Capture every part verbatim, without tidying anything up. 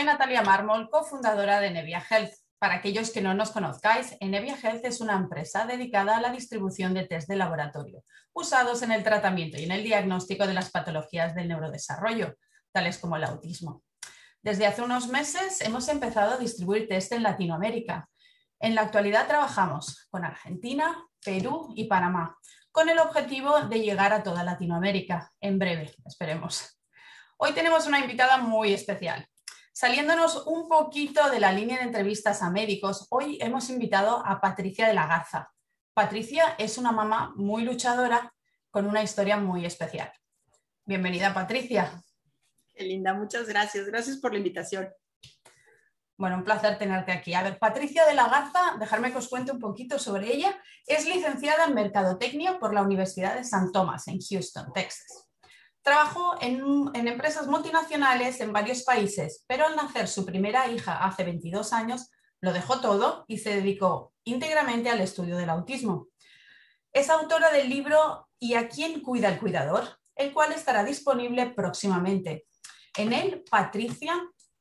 Soy Natalia Mármol, cofundadora de Nevia Health. Para aquellos que no nos conozcáis, Nevia Health es una empresa dedicada a la distribución de test de laboratorio, usados en el tratamiento y en el diagnóstico de las patologías del neurodesarrollo, tales como el autismo. Desde hace unos meses hemos empezado a distribuir test en Latinoamérica. En la actualidad trabajamos con Argentina, Perú y Panamá, con el objetivo de llegar a toda Latinoamérica, en breve, esperemos. Hoy tenemos una invitada muy especial. Saliéndonos un poquito de la línea de entrevistas a médicos, hoy hemos invitado a Patricia de la Garza. Patricia es una mamá muy luchadora con una historia muy especial. Bienvenida, Patricia. Qué linda, muchas gracias. Gracias por la invitación. Bueno, un placer tenerte aquí. A ver, Patricia de la Garza, dejarme que os cuente un poquito sobre ella. Es licenciada en Mercadotecnia por la Universidad de San Tomás en Houston, Texas. Trabajó en, en empresas multinacionales en varios países, pero al nacer su primera hija hace veintidós años, lo dejó todo y se dedicó íntegramente al estudio del autismo. Es autora del libro ¿Y a quién cuida el cuidador?, el cual estará disponible próximamente. En él, Patricia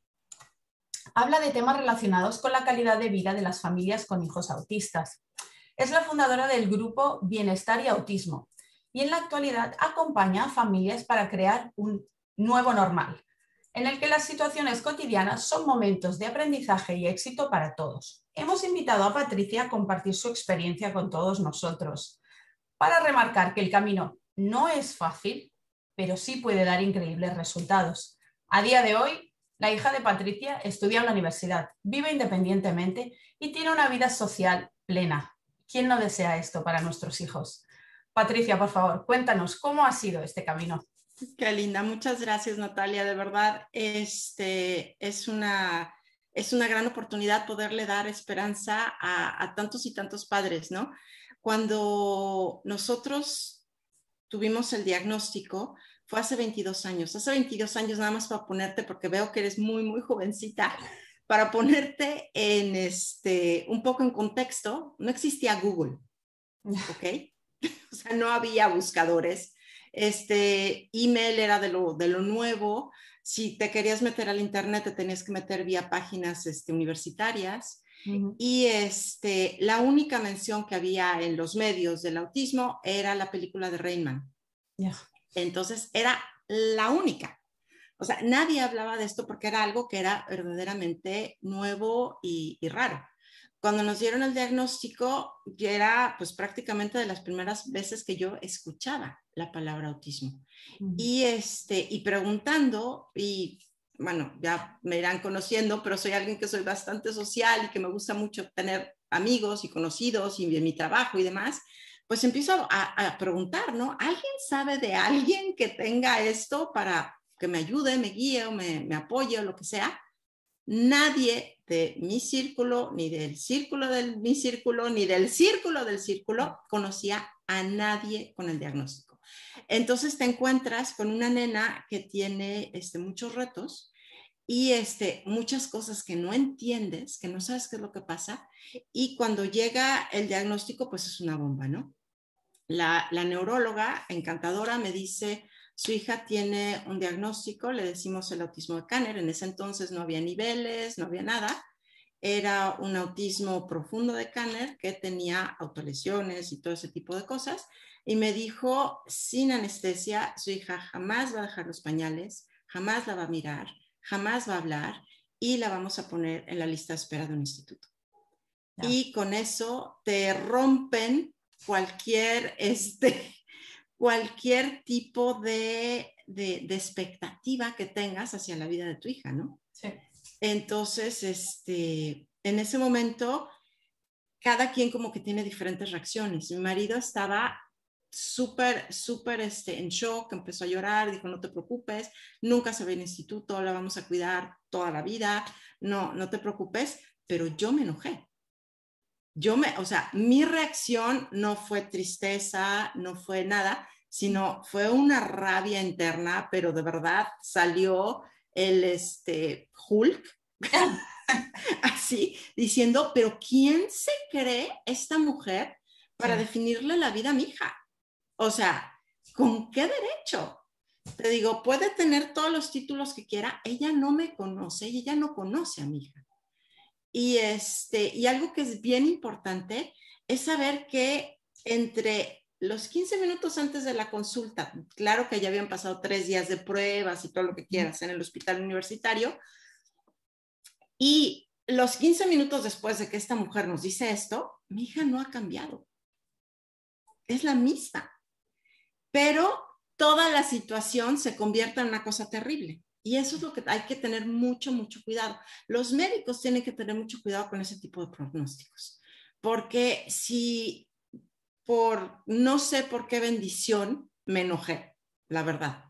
habla de temas relacionados con la calidad de vida de las familias con hijos autistas. Es la fundadora del grupo Bienestar y Autismo y en la actualidad acompaña a familias para crear un nuevo normal, en el que las situaciones cotidianas son momentos de aprendizaje y éxito para todos. Hemos invitado a Patricia a compartir su experiencia con todos nosotros, para remarcar que el camino no es fácil, pero sí puede dar increíbles resultados. A día de hoy, la hija de Patricia estudia en la universidad, vive independientemente y tiene una vida social plena. ¿Quién no desea esto para nuestros hijos? Patricia, por favor, cuéntanos cómo ha sido este camino. Qué linda, muchas gracias, Natalia. De verdad, este, es, una, es una gran oportunidad poderle dar esperanza a, a tantos y tantos padres, ¿no? Cuando nosotros tuvimos el diagnóstico, fue hace veintidós años. Hace veintidós años, nada más para ponerte, porque veo que eres muy, muy jovencita, para ponerte en este, un poco en contexto, no existía Google, ¿ok? O sea, no había buscadores. Este, email era de lo, de lo nuevo. Si te querías meter al internet, te tenías que meter vía páginas este, universitarias. Uh-huh. Y este, la única mención que había en los medios del autismo era la película de Rain Man. Yeah. Entonces, era la única. O sea, nadie hablaba de esto porque era algo que era verdaderamente nuevo y, y raro. Cuando nos dieron el diagnóstico, ya era pues prácticamente de las primeras veces que yo escuchaba la palabra autismo. Uh-huh. Y, este, y preguntando, y bueno, ya me irán conociendo, pero soy alguien que soy bastante social y que me gusta mucho tener amigos y conocidos y en mi trabajo y demás, pues empiezo a, a preguntar, ¿no? ¿Alguien sabe de alguien que tenga esto para que me ayude, me guíe o me, me apoye o lo que sea? Nadie de mi círculo, ni del círculo de mi círculo, ni del círculo del círculo conocía a nadie con el diagnóstico. Entonces te encuentras con una nena que tiene este, muchos retos y este, muchas cosas que no entiendes, que no sabes qué es lo que pasa, y cuando llega el diagnóstico, pues es una bomba, ¿no? La, la neuróloga encantadora me dice: su hija tiene un diagnóstico, le decimos el autismo de Kanner. En ese entonces no había niveles, no había nada. Era un autismo profundo de Kanner que tenía autolesiones y todo ese tipo de cosas. Y me dijo, sin anestesia, su hija jamás va a dejar los pañales, jamás la va a mirar, jamás va a hablar y la vamos a poner en la lista de espera de un instituto. Yeah. Y con eso te rompen cualquier... este cualquier tipo de, de, de expectativa que tengas hacia la vida de tu hija, ¿no? Sí. Entonces, este, en ese momento, cada quien como que tiene diferentes reacciones. Mi marido estaba súper, súper este, en shock, empezó a llorar, dijo, no te preocupes, nunca se va al instituto, la vamos a cuidar toda la vida, no, no te preocupes, pero yo me enojé. Yo me, o sea, mi reacción no fue tristeza, no fue nada, sino fue una rabia interna, pero de verdad salió el este, Hulk, así, diciendo, pero ¿quién se cree esta mujer para sí. definirle la vida a mi hija? O sea, ¿con qué derecho? te digo, puede tener todos los títulos que quiera, ella no me conoce y ella no conoce a mi hija. Y, este, y algo que es bien importante es saber que entre los quince minutos antes de la consulta, claro que ya habían pasado tres días de pruebas y todo lo que quieras en el hospital universitario, y los quince minutos después de que esta mujer nos dice esto, mi hija no ha cambiado. Es la misma. Pero toda la situación se convierte en una cosa terrible. Y eso es lo que hay que tener mucho, mucho cuidado. Los médicos tienen que tener mucho cuidado con ese tipo de pronósticos. Porque si por no sé por qué bendición me enojé, la verdad.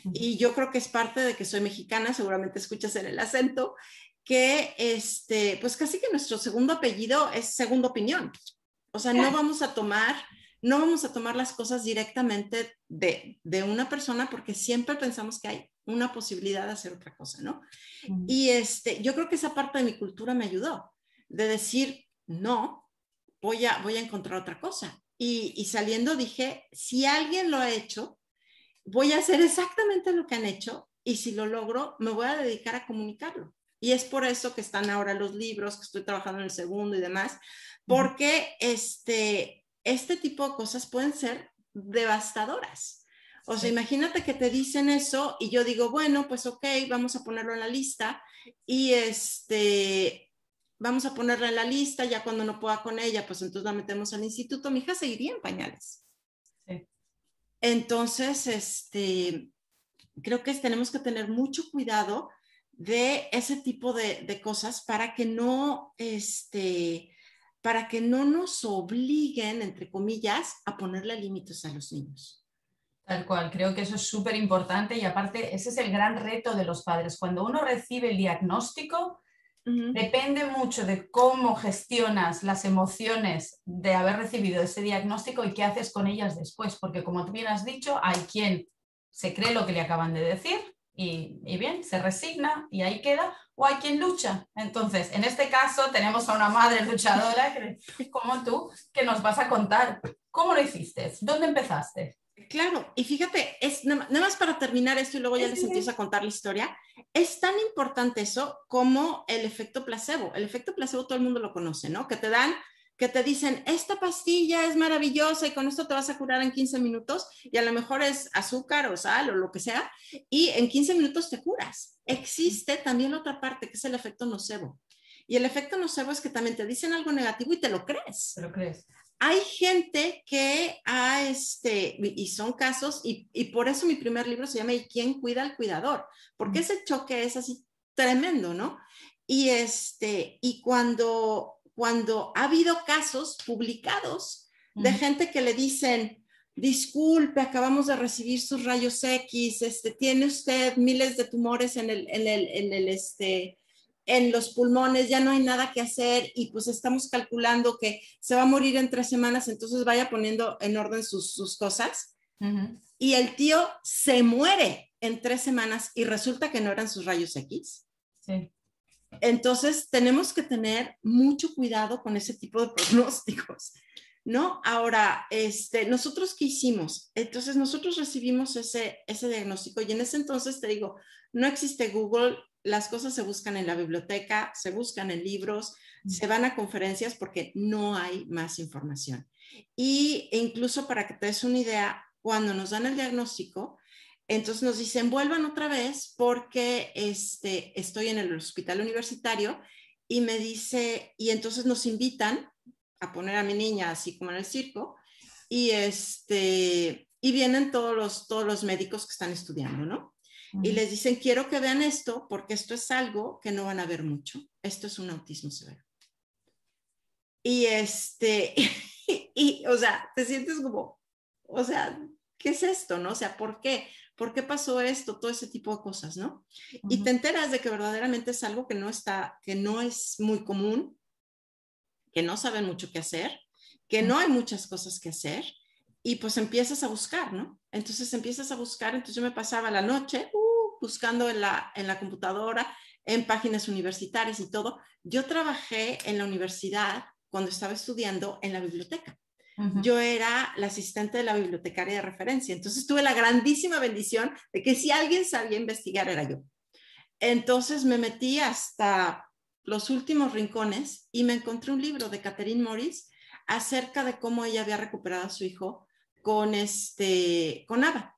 Y yo creo que es parte de que soy mexicana, seguramente escuchas en el acento, que este, pues casi que nuestro segundo apellido es segunda opinión. O sea, no vamos a tomar, no vamos a tomar las cosas directamente de, de una persona porque siempre pensamos que hay una posibilidad de hacer otra cosa, ¿no? Mm. Y este, yo creo que esa parte de mi cultura me ayudó, de decir, no, voy a, voy a encontrar otra cosa. Y, y saliendo dije, si alguien lo ha hecho, voy a hacer exactamente lo que han hecho y si lo logro, me voy a dedicar a comunicarlo. Y es por eso que están ahora los libros, que estoy trabajando en el segundo y demás, porque este, este tipo de cosas pueden ser devastadoras. O sea, sí. Imagínate que te dicen eso y yo digo, bueno, pues ok, vamos a ponerlo en la lista y este, vamos a ponerla en la lista, ya cuando no pueda con ella, pues entonces la metemos al instituto, mi hija seguiría en pañales. Sí. Entonces, este, creo que tenemos que tener mucho cuidado de ese tipo de, de cosas para que no, este, para que no nos obliguen, entre comillas, a ponerle límites a los niños. Tal cual, creo que eso es súper importante y aparte ese es el gran reto de los padres. Cuando uno recibe el diagnóstico, uh-huh. Depende mucho de cómo gestionas las emociones de haber recibido ese diagnóstico y qué haces con ellas después, porque como tú bien has dicho, hay quien se cree lo que le acaban de decir y, y bien, se resigna y ahí queda, o hay quien lucha. Entonces, en este caso tenemos a una madre luchadora que, como tú, que nos vas a contar cómo lo hiciste, dónde empezaste. Claro, y fíjate, es nada más para terminar esto y luego ya les empiezo a contar la historia, es tan importante eso como el efecto placebo. El efecto placebo todo el mundo lo conoce, ¿no? Que te dan, que te dicen, esta pastilla es maravillosa y con esto te vas a curar en quince minutos y a lo mejor es azúcar o sal o lo que sea y en quince minutos te curas. Existe también otra parte que es el efecto nocebo. Y el efecto nocebo es que también te dicen algo negativo y te lo crees. Te lo crees. Hay gente que ha, este, y son casos, y, y por eso mi primer libro se llama ¿Y quién cuida al cuidador? Porque ese choque es así tremendo, ¿no? Y, este, y cuando, cuando ha habido casos publicados de uh-huh. gente que le dicen, disculpe, acabamos de recibir sus rayos X, este, tiene usted miles de tumores en el, en el, en el, este... en los pulmones, ya no hay nada que hacer y pues estamos calculando que se va a morir en tres semanas, entonces vaya poniendo en orden sus, sus cosas. Uh-huh. Y el tío se muere en tres semanas y resulta que no eran sus rayos X. Sí. Entonces tenemos que tener mucho cuidado con ese tipo de pronósticos, ¿no? Ahora, este, ¿nosotros qué hicimos? Entonces nosotros recibimos ese, ese diagnóstico y en ese entonces te digo, no existe Google. Las cosas se buscan en la biblioteca, se buscan en libros, se van a conferencias porque no hay más información. Y incluso para que te des una idea, cuando nos dan el diagnóstico, entonces nos dicen, vuelvan otra vez porque este, estoy en el hospital universitario y me dice, y entonces nos invitan a poner a mi niña así como en el circo y, este, y vienen todos los, todos los médicos que están estudiando, ¿no? Y les dicen, quiero que vean esto porque esto es algo que no van a ver mucho. Esto es un autismo severo. Y este, y, y, o sea, te sientes como, o sea, ¿qué es esto, no? O sea, ¿por qué? ¿Por qué pasó esto? Todo ese tipo de cosas, ¿no? Uh-huh. Y te enteras de que verdaderamente es algo que no está, que no es muy común, que no saben mucho qué hacer, que no hay muchas cosas que hacer. Y pues empiezas a buscar, ¿no? Entonces empiezas a buscar, entonces yo me pasaba la noche uh, buscando en la, en la computadora, en páginas universitarias y todo. Yo trabajé en la universidad cuando estaba estudiando en la biblioteca. Uh-huh. Yo era la asistente de la bibliotecaria de referencia. Entonces tuve la grandísima bendición de que si alguien sabía investigar era yo. Entonces me metí hasta los últimos rincones y me encontré un libro de Catherine Morris acerca de cómo ella había recuperado a su hijo con, este, con ABA.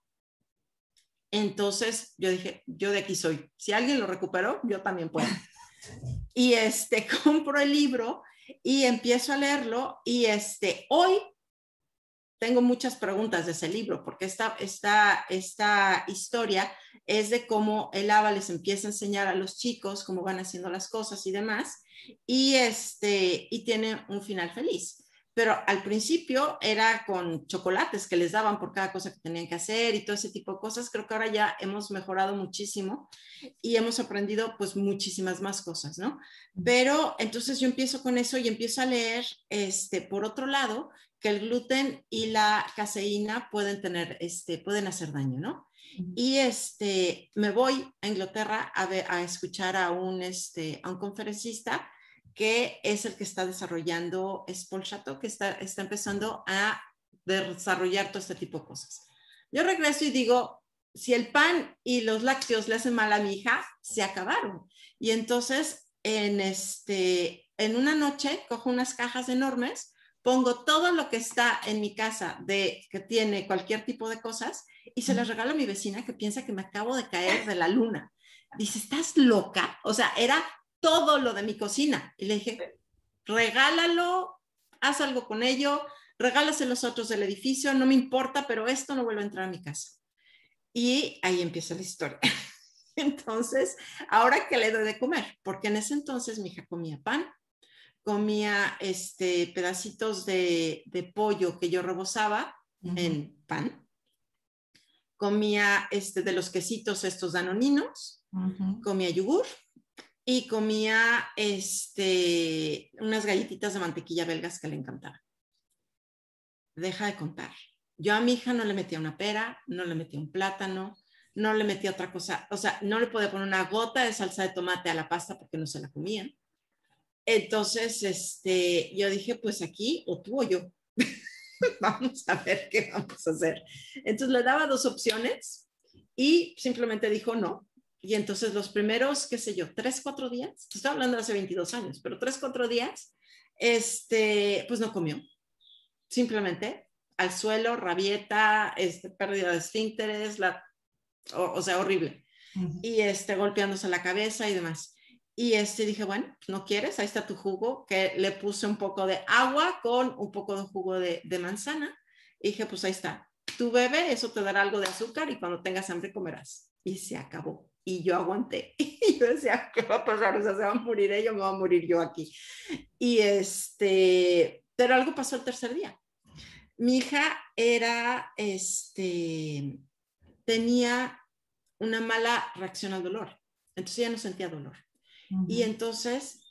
Entonces yo dije, yo de aquí soy. Si alguien lo recuperó, yo también puedo. Y este, compro el libro y empiezo a leerlo y este, hoy tengo muchas preguntas de ese libro, porque esta, esta, esta historia es de cómo el ABA les empieza a enseñar a los chicos cómo van haciendo las cosas y demás, y, este, y tiene un final feliz. Pero al principio era con chocolates que les daban por cada cosa que tenían que hacer y todo ese tipo de cosas. Creo que ahora ya hemos mejorado muchísimo y hemos aprendido pues muchísimas más cosas, ¿no? Pero entonces yo empiezo con eso y empiezo a leer, este, por otro lado, que el gluten y la caseína pueden tener, este, pueden hacer daño, ¿no? Y este, me voy a Inglaterra a, ver, a escuchar a un, este, a un conferencista que es el que está desarrollando, es Paul Chateau, que está, está empezando a desarrollar todo este tipo de cosas. Yo regreso y digo, si el pan y los lácteos le hacen mal a mi hija, se acabaron. Y entonces, en, este, en una noche, cojo unas cajas enormes, pongo todo lo que está en mi casa de que tiene cualquier tipo de cosas y se las regalo a mi vecina que piensa que me acabo de caer de la luna. Dice, ¿estás loca? O sea, era todo lo de mi cocina. Y le dije, regálalo, haz algo con ello, regálaselo a los otros del edificio, no me importa, pero esto no vuelve a entrar a mi casa. Y ahí empieza la historia. Entonces, ahora que le doy de comer, porque en ese entonces mi hija comía pan, comía este, pedacitos de, de pollo que yo rebozaba uh-huh. en pan, comía este, de los quesitos estos danoninos, uh-huh. comía yogur y comía este, unas galletitas de mantequilla belgas que le encantaban. Deja de contar. Yo a mi hija no le metía una pera, no le metía un plátano, no le metía otra cosa, o sea, no le podía poner una gota de salsa de tomate a la pasta porque no se la comían. Entonces, este, yo dije, pues aquí o tú o yo. Vamos a ver qué vamos a hacer. Entonces le daba dos opciones y simplemente dijo no. Y entonces los primeros, qué sé yo, tres, cuatro días, estoy hablando de hace veintidós años, pero tres, cuatro días, este, pues no comió. Simplemente al suelo, rabieta, este, pérdida de esfínteres, la, o, o sea, horrible. Uh-huh. Y este, golpeándose la cabeza y demás. Y este, dije, bueno, ¿no quieres? Ahí está tu jugo, que le puse un poco de agua con un poco de jugo de, de manzana. Y dije, pues ahí está. Tú bebe, eso te dará algo de azúcar y cuando tengas hambre comerás. Y se acabó. Y yo aguanté. Y yo decía, ¿qué va a pasar? O sea, se va a morir ella, me va a morir yo aquí. Y este, pero algo pasó el tercer día. Mi hija era, este, tenía una mala reacción al dolor. Entonces ella no sentía dolor. Uh-huh. Y entonces,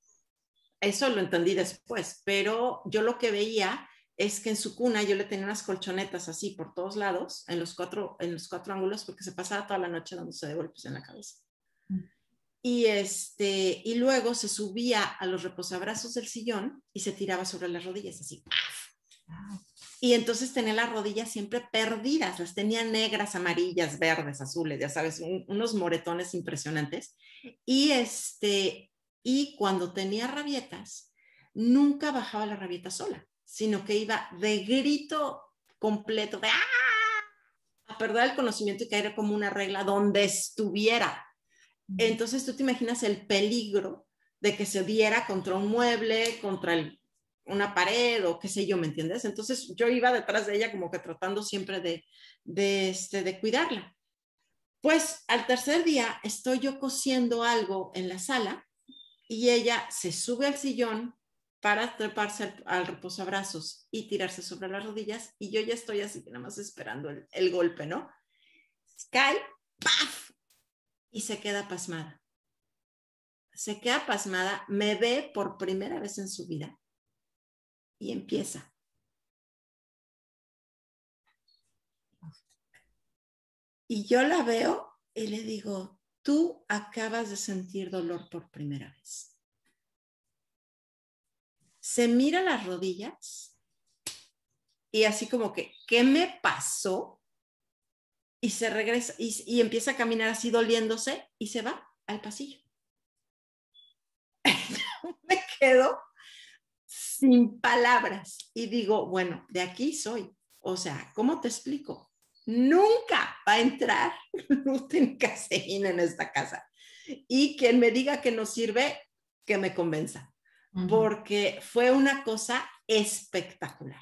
eso lo entendí después, pero yo lo que veía es que en su cuna yo le tenía unas colchonetas así por todos lados, en los cuatro, en los cuatro ángulos, porque se pasaba toda la noche dándose de golpes en la cabeza. Uh-huh. Y, este, y luego se subía a los reposabrazos del sillón y se tiraba sobre las rodillas, así. Uh-huh. Y entonces tenía las rodillas siempre perdidas, las tenía negras, amarillas, verdes, azules, ya sabes, un, unos moretones impresionantes. Y, este, y cuando tenía rabietas, nunca bajaba la rabieta sola, sino que iba de grito completo, de ¡ah!, a perder el conocimiento y caer como una regla donde estuviera. Entonces tú te imaginas el peligro de que se diera contra un mueble, contra el una pared o qué sé yo, ¿me entiendes? Entonces yo iba detrás de ella como que tratando siempre de, de, este, de cuidarla. Pues al tercer día estoy yo cosiendo algo en la sala y ella se sube al sillón para treparse al, al reposabrazos y tirarse sobre las rodillas y yo ya estoy así nada más esperando el, el golpe, ¿no? Cae, ¡paf! Y se queda pasmada. Se queda pasmada, me ve por primera vez en su vida. Y empieza. Y yo la veo y le digo, tú acabas de sentir dolor por primera vez. Se mira las rodillas y así como que, ¿qué me pasó? Y se regresa y, y empieza a caminar así doliéndose y se va al pasillo. Me quedo sin palabras y digo, bueno, de aquí soy. O sea, ¿cómo te explico? Nunca va a entrar gluten y caseína en esta casa. Y quien me diga que no sirve, que me convenza. Uh-huh. Porque fue una cosa espectacular.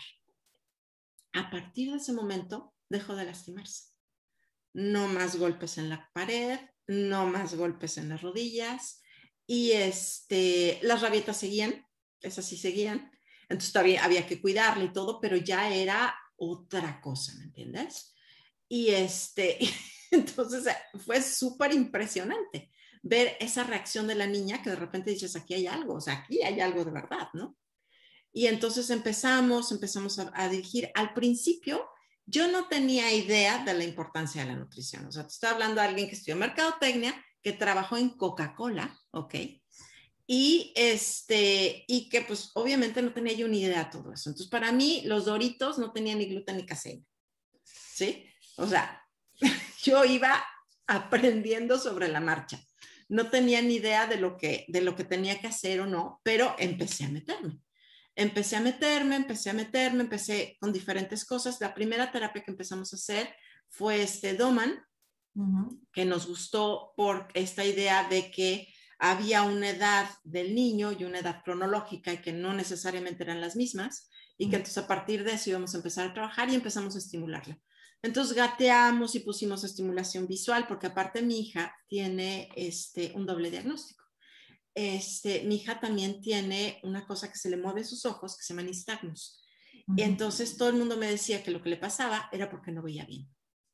A partir de ese momento, dejó de lastimarse. No más golpes en la pared, no más golpes en las rodillas. Y este, las rabietas seguían, esas sí seguían. Entonces todavía había que cuidarla y todo, pero ya era otra cosa, ¿me entiendes? Y este, entonces fue súper impresionante ver esa reacción de la niña que de repente dices, aquí hay algo, o sea, aquí hay algo de verdad, ¿no? Y entonces empezamos, empezamos a, a dirigir. Al principio, yo no tenía idea de la importancia de la nutrición. O sea, te estoy hablando de alguien que estudió mercadotecnia, que trabajó en Coca-Cola, ¿ok? Y, este, y que pues obviamente no tenía yo ni idea de todo eso. Entonces, para mí, los Doritos no tenían ni gluten ni caseína, ¿sí? O sea, yo iba aprendiendo sobre la marcha. No tenía ni idea de lo que, de lo que tenía que hacer o no, pero empecé a meterme. Empecé a meterme, empecé a meterme, empecé con diferentes cosas. La primera terapia que empezamos a hacer fue este Doman, uh-huh. que nos gustó por esta idea de que había una edad del niño y una edad cronológica y que no necesariamente eran las mismas y que entonces a partir de eso íbamos a empezar a trabajar y empezamos a estimularla. Entonces gateamos y pusimos estimulación visual porque aparte mi hija tiene este, un doble diagnóstico. Este, mi hija también tiene una cosa que se le mueve sus ojos que se llama nistagmus. Uh-huh. Entonces todo el mundo me decía que lo que le pasaba era porque no veía bien.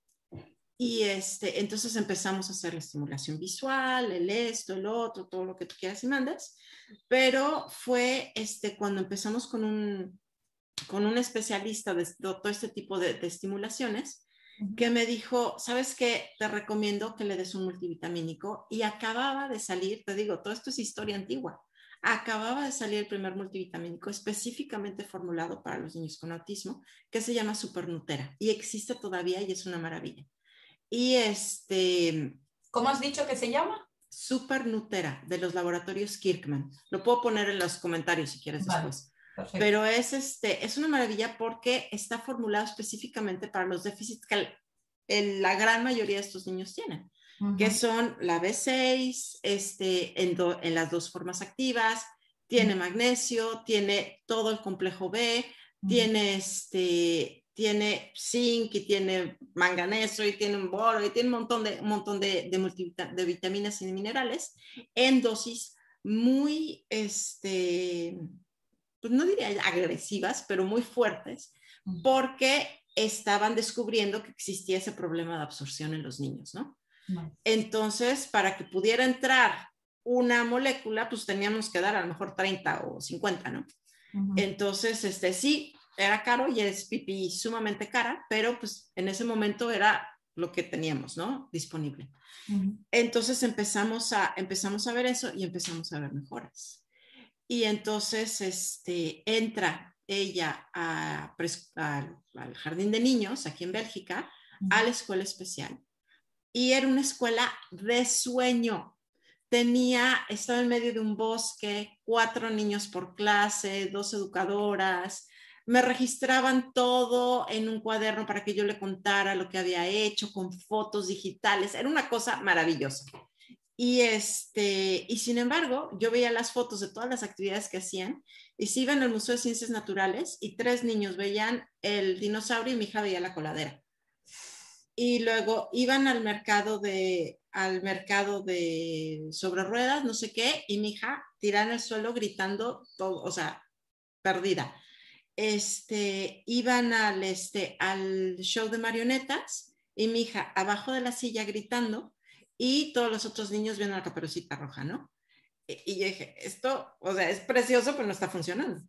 Y este, entonces empezamos a hacer la estimulación visual, el esto, el otro, todo lo que tú quieras y mandes. Pero fue este, cuando empezamos con un, con un especialista de, de todo este tipo de, de estimulaciones, uh-huh. que me dijo, ¿sabes qué? Te recomiendo que le des un multivitamínico. Y acababa de salir, te digo, todo esto es historia antigua. Acababa de salir el primer multivitamínico específicamente formulado para los niños con autismo, que se llama Supernutera. Y existe todavía y es una maravilla. Y este... ¿Cómo has dicho que se llama? Supernutera, de los laboratorios Kirkman. Lo puedo poner en los comentarios si quieres vale, después. Perfecto. Pero es, este, es una maravilla porque está formulado específicamente para los déficits que el, la gran mayoría de estos niños tienen, uh-huh. que son la B seis, este, en, do, en las dos formas activas, tiene uh-huh. magnesio, tiene todo el complejo B, uh-huh. tiene este... tiene zinc y tiene manganeso y tiene un boro y tiene un montón de, un montón de, de, multivita, de vitaminas y de minerales en dosis muy, este, pues no diría agresivas, pero muy fuertes, porque estaban descubriendo que existía ese problema de absorción en los niños, ¿no? No. Entonces, para que pudiera entrar una molécula, pues teníamos que dar a lo mejor treinta o cincuenta, ¿no? Uh-huh. Entonces, este, sí, era caro y es pipí sumamente cara, pero pues en ese momento era lo que teníamos, ¿no? Disponible. Uh-huh. Entonces empezamos a, empezamos a ver eso y empezamos a ver mejoras. Y entonces este, entra ella a, a, al jardín de niños aquí en Bélgica, uh-huh. a la escuela especial. Y era una escuela de sueño. Tenía, estaba en medio de un bosque, cuatro niños por clase, dos educadoras. Me registraban todo en un cuaderno para que yo le contara lo que había hecho con fotos digitales. Era una cosa maravillosa. Y, este, y sin embargo, yo veía las fotos de todas las actividades que hacían y se iban al Museo de Ciencias Naturales y tres niños veían el dinosaurio y mi hija veía la coladera. Y luego iban al mercado de, al mercado de sobre ruedas, no sé qué, y mi hija tirada en el suelo gritando, todo, o sea, perdida. Este, iban al, este, al show de marionetas y mi hija abajo de la silla gritando y todos los otros niños viendo la Caperucita Roja, ¿no? Y, y yo dije, esto, o sea, es precioso, pero no está funcionando.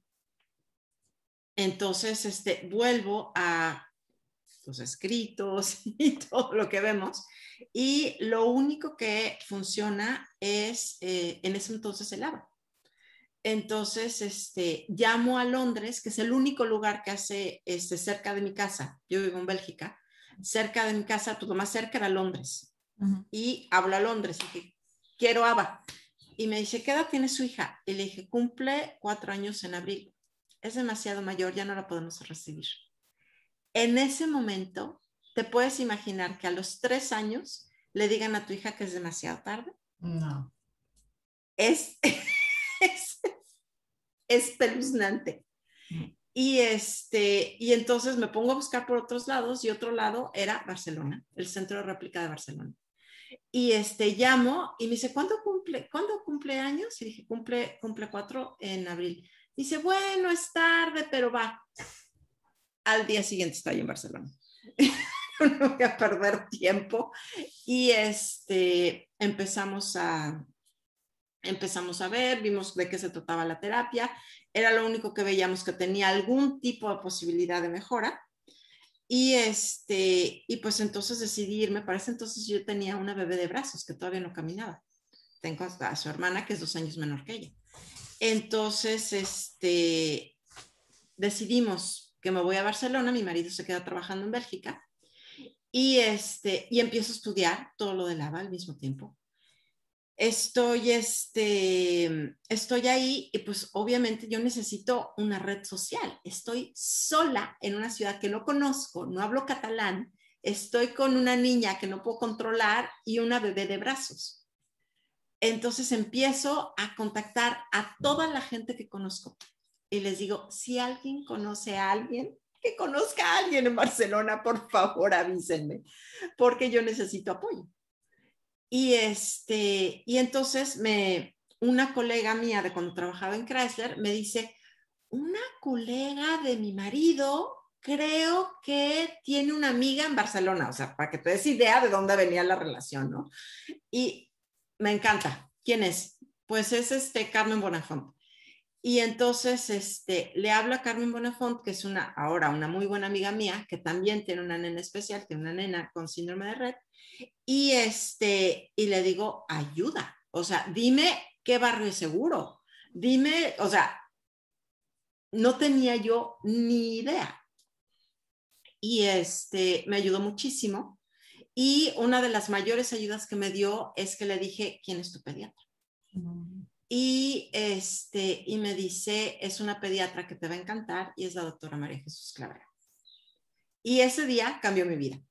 Entonces, este, vuelvo a los escritos y todo lo que vemos y lo único que funciona es, eh, en ese entonces el A B A. Entonces, este, llamo a Londres, que es el único lugar que hace este, cerca de mi casa. Yo vivo en Bélgica. Cerca de mi casa, todo más cerca era Londres. Uh-huh. Y hablo a Londres y dije, quiero Ava. Y me dice, ¿qué edad tiene su hija? Y le dije, cumple cuatro años en abril. Es demasiado mayor, ya no la podemos recibir. En ese momento, ¿te puedes imaginar que a los tres años le digan a tu hija que es demasiado tarde? No. Es, es, es espeluznante. Mm. Y, este, y entonces me pongo a buscar por otros lados y otro lado era Barcelona, el centro de réplica de Barcelona. Y este, llamo y me dice, ¿cuándo cumple, ¿cuándo cumple años? Y dije, cumple, cumple cuatro en abril. Dice, bueno, es tarde, pero va. Al día siguiente está ahí en Barcelona. No voy a perder tiempo. Y este, empezamos a, empezamos a ver, vimos de qué se trataba la terapia. Era lo único que veíamos que tenía algún tipo de posibilidad de mejora. Y, este, y pues entonces decidí irme. Para ese entonces yo tenía una bebé de brazos que todavía no caminaba. Tengo a su hermana que es dos años menor que ella. Entonces, este, decidimos que me voy a Barcelona, mi marido se queda trabajando en Bélgica y, este, y empiezo a estudiar todo lo del Ava al mismo tiempo. Estoy, este, estoy ahí y pues obviamente yo necesito una red social. Estoy sola en una ciudad que no conozco, no hablo catalán, estoy con una niña que no puedo controlar y una bebé de brazos. Entonces empiezo a contactar a toda la gente que conozco y les digo, si alguien conoce a alguien, que conozca a alguien en Barcelona, por favor avísenme, porque yo necesito apoyo. Y, este, y entonces me, una colega mía de cuando trabajaba en Chrysler me dice, una colega de mi marido creo que tiene una amiga en Barcelona, o sea, para que te des idea de dónde venía la relación, ¿no? Y me encanta. ¿Quién es? Pues es este Carmen Bonafont. Y entonces este, le hablo a Carmen Bonafont, que es una, ahora una muy buena amiga mía, que también tiene una nena especial, tiene una nena con síndrome de Rett, y, este, y le digo, ayuda, o sea, dime qué barrio es seguro, dime, o sea, no tenía yo ni idea. Y este, me ayudó muchísimo. Y una de las mayores ayudas que me dio es que le dije, ¿quién es tu pediatra? Uh-huh. Y, este, y me dice, es una pediatra que te va a encantar y es la doctora María Jesús Clavera. Y ese día cambió mi vida.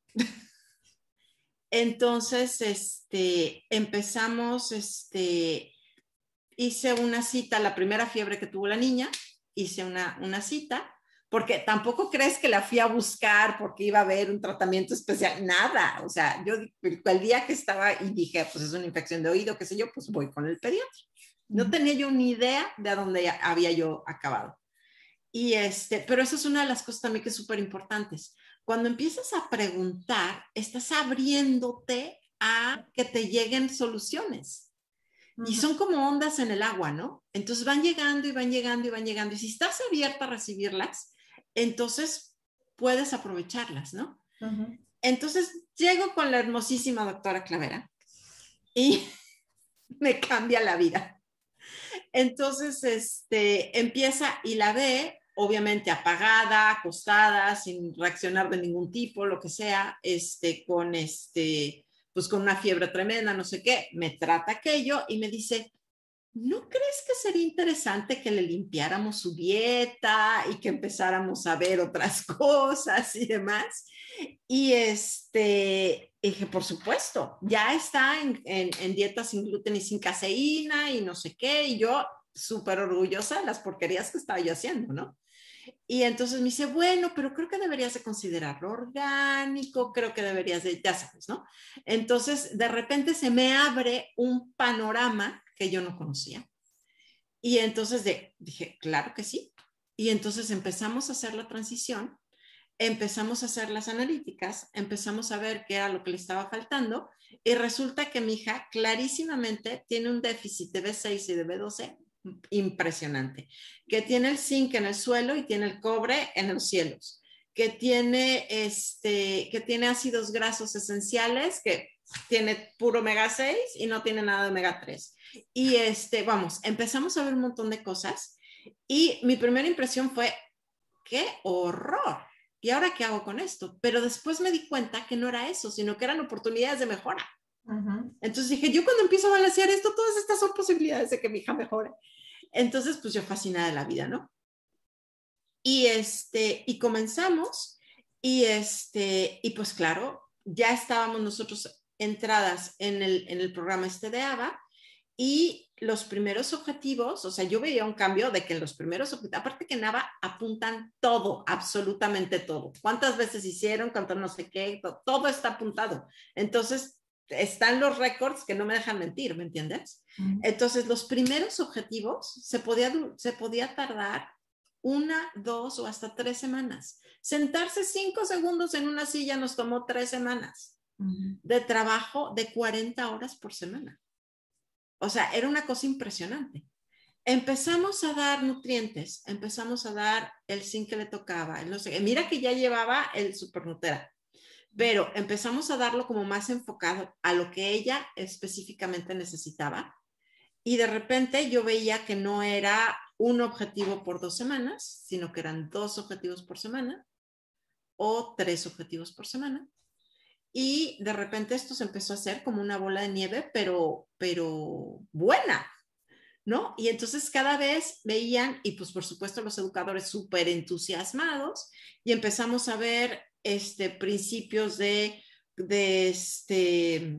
Entonces, este, empezamos, este, hice una cita, la primera fiebre que tuvo la niña, hice una, una cita, porque tampoco crees que la fui a buscar porque iba a haber un tratamiento especial, nada. O sea, yo el día que estaba y dije, pues es una infección de oído, qué sé yo, pues voy con el pediatra. No tenía yo ni idea de a dónde había yo acabado. Y este, pero esa es una de las cosas también que es súper importantes. Cuando empiezas a preguntar, estás abriéndote a que te lleguen soluciones. Uh-huh. Y son como ondas en el agua, ¿no? Entonces van llegando y van llegando y van llegando. Y si estás abierta a recibirlas, entonces puedes aprovecharlas, ¿no? Uh-huh. Entonces llego con la hermosísima doctora Clavera y me cambia la vida. Entonces, este, empieza y la ve, obviamente apagada, acostada, sin reaccionar de ningún tipo, lo que sea, este, con este, pues con una fiebre tremenda, no sé qué, me trata aquello y me dice, ¿no crees que sería interesante que le limpiáramos su dieta y que empezáramos a ver otras cosas y demás? Y este, dije, por supuesto, ya está en, en, en dieta sin gluten y sin caseína y no sé qué, y yo súper orgullosa de las porquerías que estaba yo haciendo, ¿no? Y entonces me dice, bueno, pero creo que deberías de considerarlo orgánico, creo que deberías de, ya sabes, ¿no? Entonces, de repente se me abre un panorama que yo no conocía. Y entonces de, dije, claro que sí. Y entonces empezamos a hacer la transición, empezamos a hacer las analíticas, empezamos a ver qué era lo que le estaba faltando y resulta que mi hija clarísimamente tiene un déficit de B seis y de B doce impresionante, que tiene el zinc en el suelo y tiene el cobre en los cielos, que tiene, este, que tiene ácidos grasos esenciales, que tiene puro omega seis y no tiene nada de omega tres. Y este, vamos, empezamos a ver un montón de cosas y mi primera impresión fue, ¡qué horror! ¿Y ahora qué hago con esto? Pero después me di cuenta que no era eso, sino que eran oportunidades de mejora. Uh-huh. Entonces dije, yo cuando empiezo a balancear esto, todas estas son posibilidades de que mi hija mejore. Entonces, pues yo fascinada de la vida, ¿no? Y, este, y comenzamos y, este, y pues claro, ya estábamos nosotros entradas en el, en el programa este de A B A y los primeros objetivos, o sea, yo veía un cambio de que los primeros objetivos, aparte que en A B A apuntan todo, absolutamente todo. ¿Cuántas veces hicieron? ¿Cuánto no sé qué? Todo, todo está apuntado. Entonces, están los récords que no me dejan mentir, ¿me entiendes? Uh-huh. Entonces, los primeros objetivos se podía, se podía tardar una, dos o hasta tres semanas. Sentarse cinco segundos en una silla nos tomó tres semanas uh-huh. de trabajo de cuarenta horas por semana. O sea, era una cosa impresionante. Empezamos a dar nutrientes, empezamos a dar el zinc que le tocaba. No sé, mira que ya llevaba el Supernutera, pero empezamos a darlo como más enfocado a lo que ella específicamente necesitaba. Y de repente yo veía que no era un objetivo por dos semanas, sino que eran dos objetivos por semana o tres objetivos por semana. Y de repente esto se empezó a hacer como una bola de nieve, pero, pero buena, ¿no? Y entonces cada vez veían, y pues por supuesto los educadores súper entusiasmados, y empezamos a ver este, principios de, de este...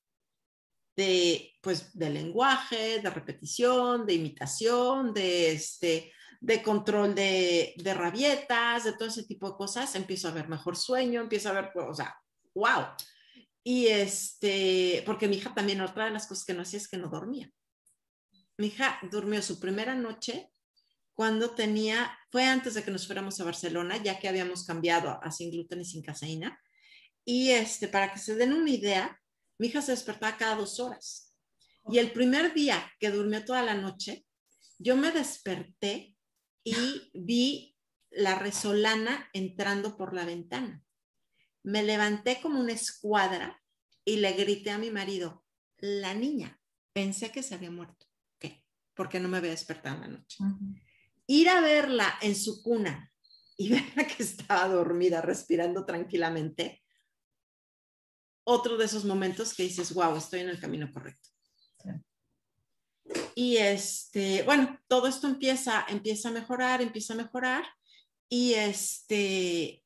de, pues, de lenguaje, de repetición, de imitación, de, este, de control de, de rabietas, de todo ese tipo de cosas. Empiezo a ver mejor sueño, empiezo a ver, o sea, wow. Y este, porque mi hija también, otra de las cosas que no hacía es que no dormía. Mi hija durmió su primera noche cuando tenía, fue antes de que nos fuéramos a Barcelona, ya que habíamos cambiado a sin gluten y sin caseína. Y este, para que se den una idea, mi hija se despertaba cada dos horas. Y el primer día que durmió toda la noche, yo me desperté y vi la resolana entrando por la ventana. Me levanté como una escuadra y le grité a mi marido, la niña, pensé que se había muerto. ¿Qué? Porque no me había despertado en la noche. Uh-huh. Ir a verla en su cuna y verla que estaba dormida, respirando tranquilamente, otro de esos momentos que dices, wow, estoy en el camino correcto. Sí. Y este, bueno, todo esto empieza, empieza a mejorar, empieza a mejorar y este,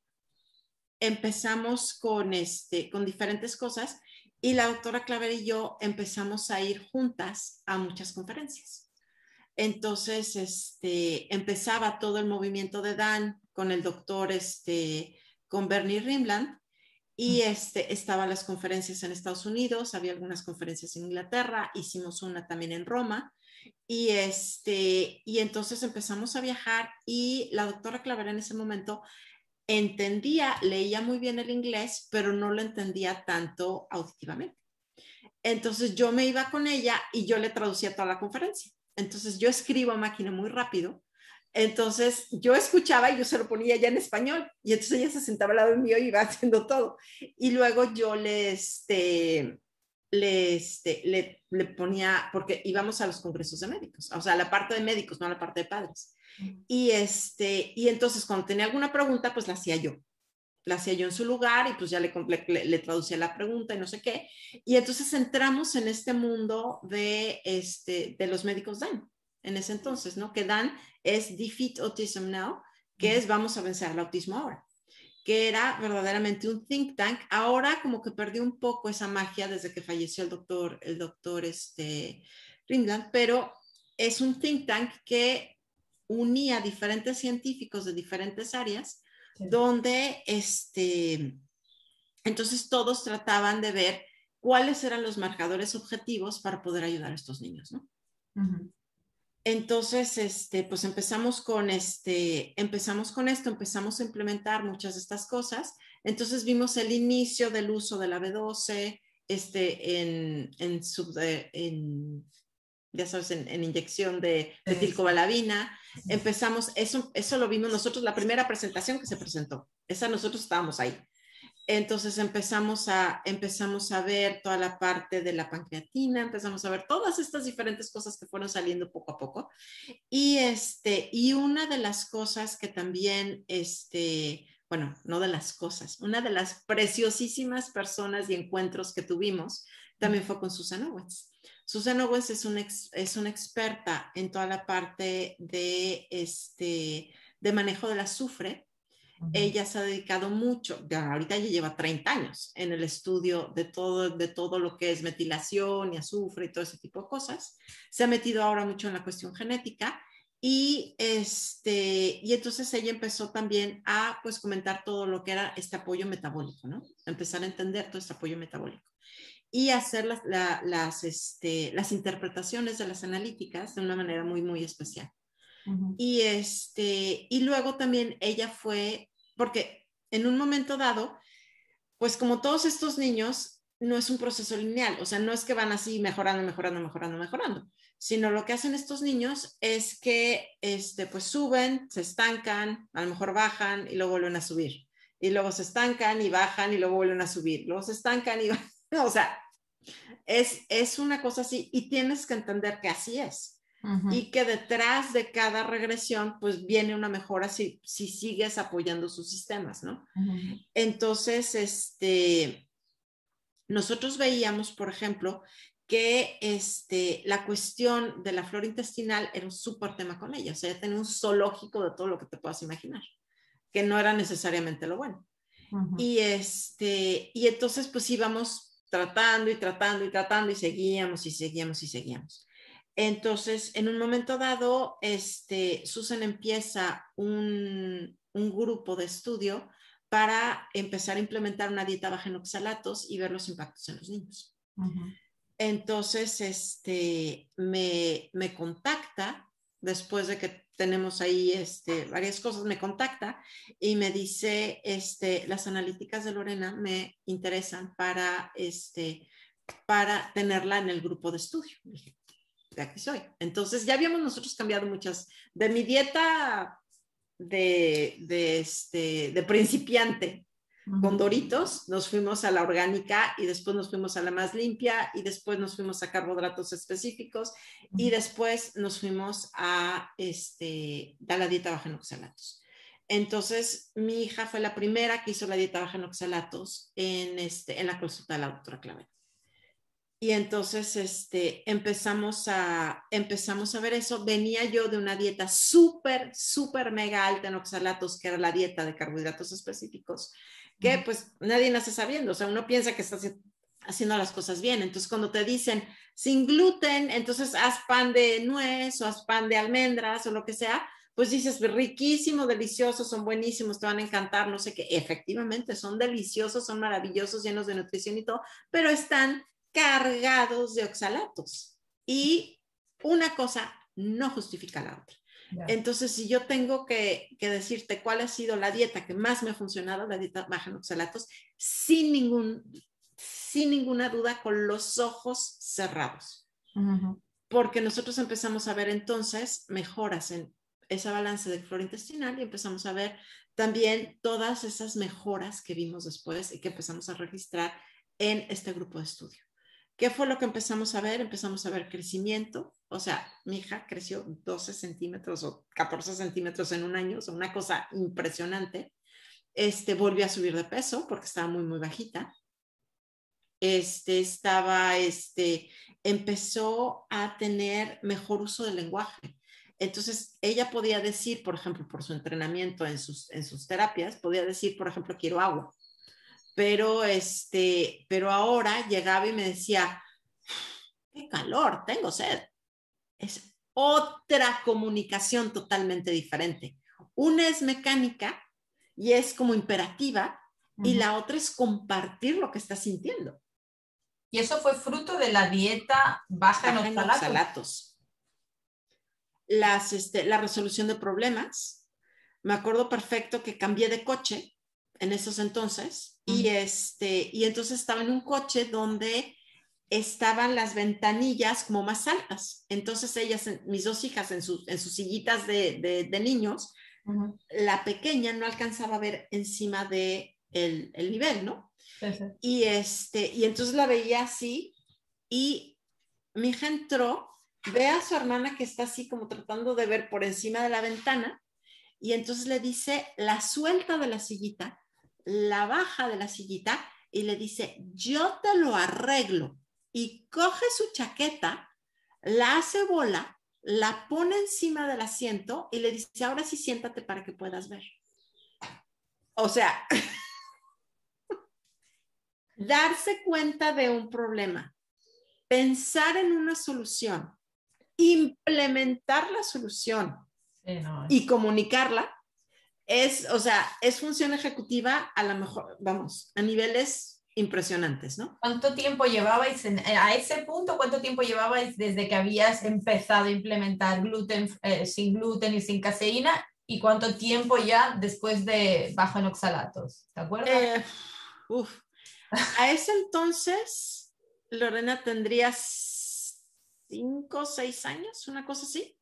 empezamos con, este, con diferentes cosas y la doctora Claver y yo empezamos a ir juntas a muchas conferencias. Entonces, este, empezaba todo el movimiento de Dan con el doctor, este, con Bernie Rimland. Y este, estaban las conferencias en Estados Unidos, había algunas conferencias en Inglaterra, hicimos una también en Roma, y, este, y entonces empezamos a viajar y la doctora Claver en ese momento entendía, leía muy bien el inglés, pero no lo entendía tanto auditivamente. Entonces yo me iba con ella y yo le traducía toda la conferencia. Entonces yo escribo a máquina muy rápido. Entonces yo escuchaba y yo se lo ponía ya en español y entonces ella se sentaba al lado mío y iba haciendo todo. Y luego yo le, este, le, este, le, le ponía, porque íbamos a los congresos de médicos, o sea, a la parte de médicos, no a la parte de padres. Uh-huh. Y, este, y entonces cuando tenía alguna pregunta, pues la hacía yo. La hacía yo en su lugar y pues ya le, le, le traducía la pregunta y no sé qué. Y entonces entramos en este mundo de, este, de los médicos Dan. En ese entonces, ¿no? Que Dan es Defeat Autism Now, que es vamos a vencer el autismo ahora, que era verdaderamente un think tank. Ahora como que perdió un poco esa magia desde que falleció el doctor, el doctor este, Rimland, pero es un think tank que unía diferentes científicos de diferentes áreas, sí. Donde este, entonces todos trataban de ver cuáles eran los marcadores objetivos para poder ayudar a estos niños, ¿no? Uh-huh. Entonces, este, pues empezamos con, este, empezamos con esto, empezamos a implementar muchas de estas cosas. Entonces vimos el inicio del uso de la B doce este, en, en, sub, en ya sabes, en, en inyección de metilcobalamina. Empezamos, eso, eso lo vimos nosotros, la primera presentación que se presentó, esa nosotros estábamos ahí. Entonces empezamos a, empezamos a ver toda la parte de la pancreatina, empezamos a ver todas estas diferentes cosas que fueron saliendo poco a poco. Y, este, y una de las cosas que también, este, bueno, no de las cosas, una de las preciosísimas personas y encuentros que tuvimos también fue con Susan Owens. Susan Owens es, un ex, es una experta en toda la parte de, este, de manejo del azufre. Uh-huh. Ella se ha dedicado mucho, ya, ahorita ella lleva treinta años en el estudio de todo, de todo lo que es metilación y azufre y todo ese tipo de cosas. Se ha metido ahora mucho en la cuestión genética y, este, y entonces ella empezó también a pues, comentar todo lo que era este apoyo metabólico, ¿no? Empezar a entender todo este apoyo metabólico y hacer las, la, las, este, las interpretaciones de las analíticas de una manera muy, muy especial. Uh-huh. Y, este, y luego también ella fue, porque en un momento dado, pues como todos estos niños, no es un proceso lineal, o sea, no es que van así mejorando, mejorando, mejorando, mejorando, sino lo que hacen estos niños es que este, pues suben, se estancan, a lo mejor bajan y luego vuelven a subir. Y luego se estancan y bajan y luego vuelven a subir. Luego se estancan y bajan. O sea, es, es una cosa así y tienes que entender que así es. Uh-huh. Y que detrás de cada regresión pues viene una mejora si, si sigues apoyando sus sistemas, ¿no? Uh-huh. Entonces, este, nosotros veíamos, por ejemplo, que este, la cuestión de la flora intestinal era un súper tema con ella. O sea, ella tenía un zoológico de todo lo que te puedas imaginar, que no era necesariamente lo bueno. Uh-huh. Y, este, y entonces pues íbamos tratando y tratando y tratando y seguíamos y seguíamos y seguíamos. Entonces, en un momento dado, este, Susan empieza un, un grupo de estudio para empezar a implementar una dieta baja en oxalatos y ver los impactos en los niños. Uh-huh. Entonces, este, me, me contacta, después de que tenemos ahí este, varias cosas, me contacta y me dice, este, las analíticas de Lorena me interesan para, este, para tenerla en el grupo de estudio. Dije, de aquí soy. Entonces, ya habíamos nosotros cambiado muchas, de mi dieta de, de, este, de principiante, uh-huh. con Doritos, nos fuimos a la orgánica y después nos fuimos a la más limpia y después nos fuimos a carbohidratos específicos uh-huh. y después nos fuimos a, este, a la dieta baja en oxalatos. Entonces, mi hija fue la primera que hizo la dieta baja en oxalatos en, este, en la consulta de la doctora Clavero. Y entonces este, empezamos, a, empezamos a ver eso. Venía yo de una dieta súper, súper mega alta en oxalatos, que era la dieta de carbohidratos específicos, que uh-huh. pues nadie nace sabiendo. O sea, uno piensa que estás haciendo las cosas bien. Entonces, cuando te dicen sin gluten, entonces haz pan de nuez o haz pan de almendras o lo que sea, pues dices, riquísimo, delicioso, son buenísimos, te van a encantar, no sé qué. Efectivamente, son deliciosos, son maravillosos, llenos de nutrición y todo, pero están cargados de oxalatos y una cosa no justifica la otra. Yeah. Entonces, si yo tengo que, que decirte cuál ha sido la dieta que más me ha funcionado, la dieta baja en oxalatos, sin, ningún, sin ninguna duda, con los ojos cerrados. Uh-huh. Porque nosotros empezamos a ver entonces mejoras en esa balance de flora intestinal y empezamos a ver también todas esas mejoras que vimos después y que empezamos a registrar en este grupo de estudio. ¿Qué fue lo que empezamos a ver? Empezamos a ver crecimiento. O sea, mi hija creció doce centímetros o catorce centímetros en un año. O sea, una cosa impresionante. Este, volvió a subir de peso porque estaba muy, muy bajita. Este, estaba, este, empezó a tener mejor uso del lenguaje. Entonces, ella podía decir, por ejemplo, por su entrenamiento en sus, en sus terapias, podía decir, por ejemplo, quiero agua. Pero, este, pero ahora llegaba y me decía, qué calor, tengo sed. Es otra comunicación totalmente diferente. Una es mecánica y es como imperativa, uh-huh. y la otra es compartir lo que está sintiendo. Y eso fue fruto de la dieta baja, baja en oxalatos. oxalatos. Las, este, la resolución de problemas. Me acuerdo perfecto que cambié de coche en esos entonces, uh-huh. y, este, y entonces estaba en un coche donde estaban las ventanillas como más altas. Entonces ellas, mis dos hijas en, su, en sus sillitas de, de, de niños, uh-huh. La pequeña no alcanzaba a ver encima de el, el nivel, ¿no? Sí, sí. Y, este, y entonces la veía así y mi hija entró, ve a su hermana que está así como tratando de ver por encima de la ventana y entonces le dice, la suelta de la sillita, la baja de la sillita y le dice, yo te lo arreglo. Y coge su chaqueta, la hace bola, la pone encima del asiento y le dice, ahora sí siéntate para que puedas ver. O sea, darse cuenta de un problema, pensar en una solución, implementar la solución sí, no, es... y comunicarla, es, o sea, es función ejecutiva a lo mejor, vamos, a niveles impresionantes, ¿no? ¿Cuánto tiempo llevabais en, a ese punto? ¿Cuánto tiempo llevabais desde que habías empezado a implementar gluten, eh, sin gluten y sin caseína? ¿Y cuánto tiempo ya después de bajo en oxalatos? ¿Te acuerdas? Eh, uf. A ese entonces, Lorena tendría cinco o seis años, una cosa así.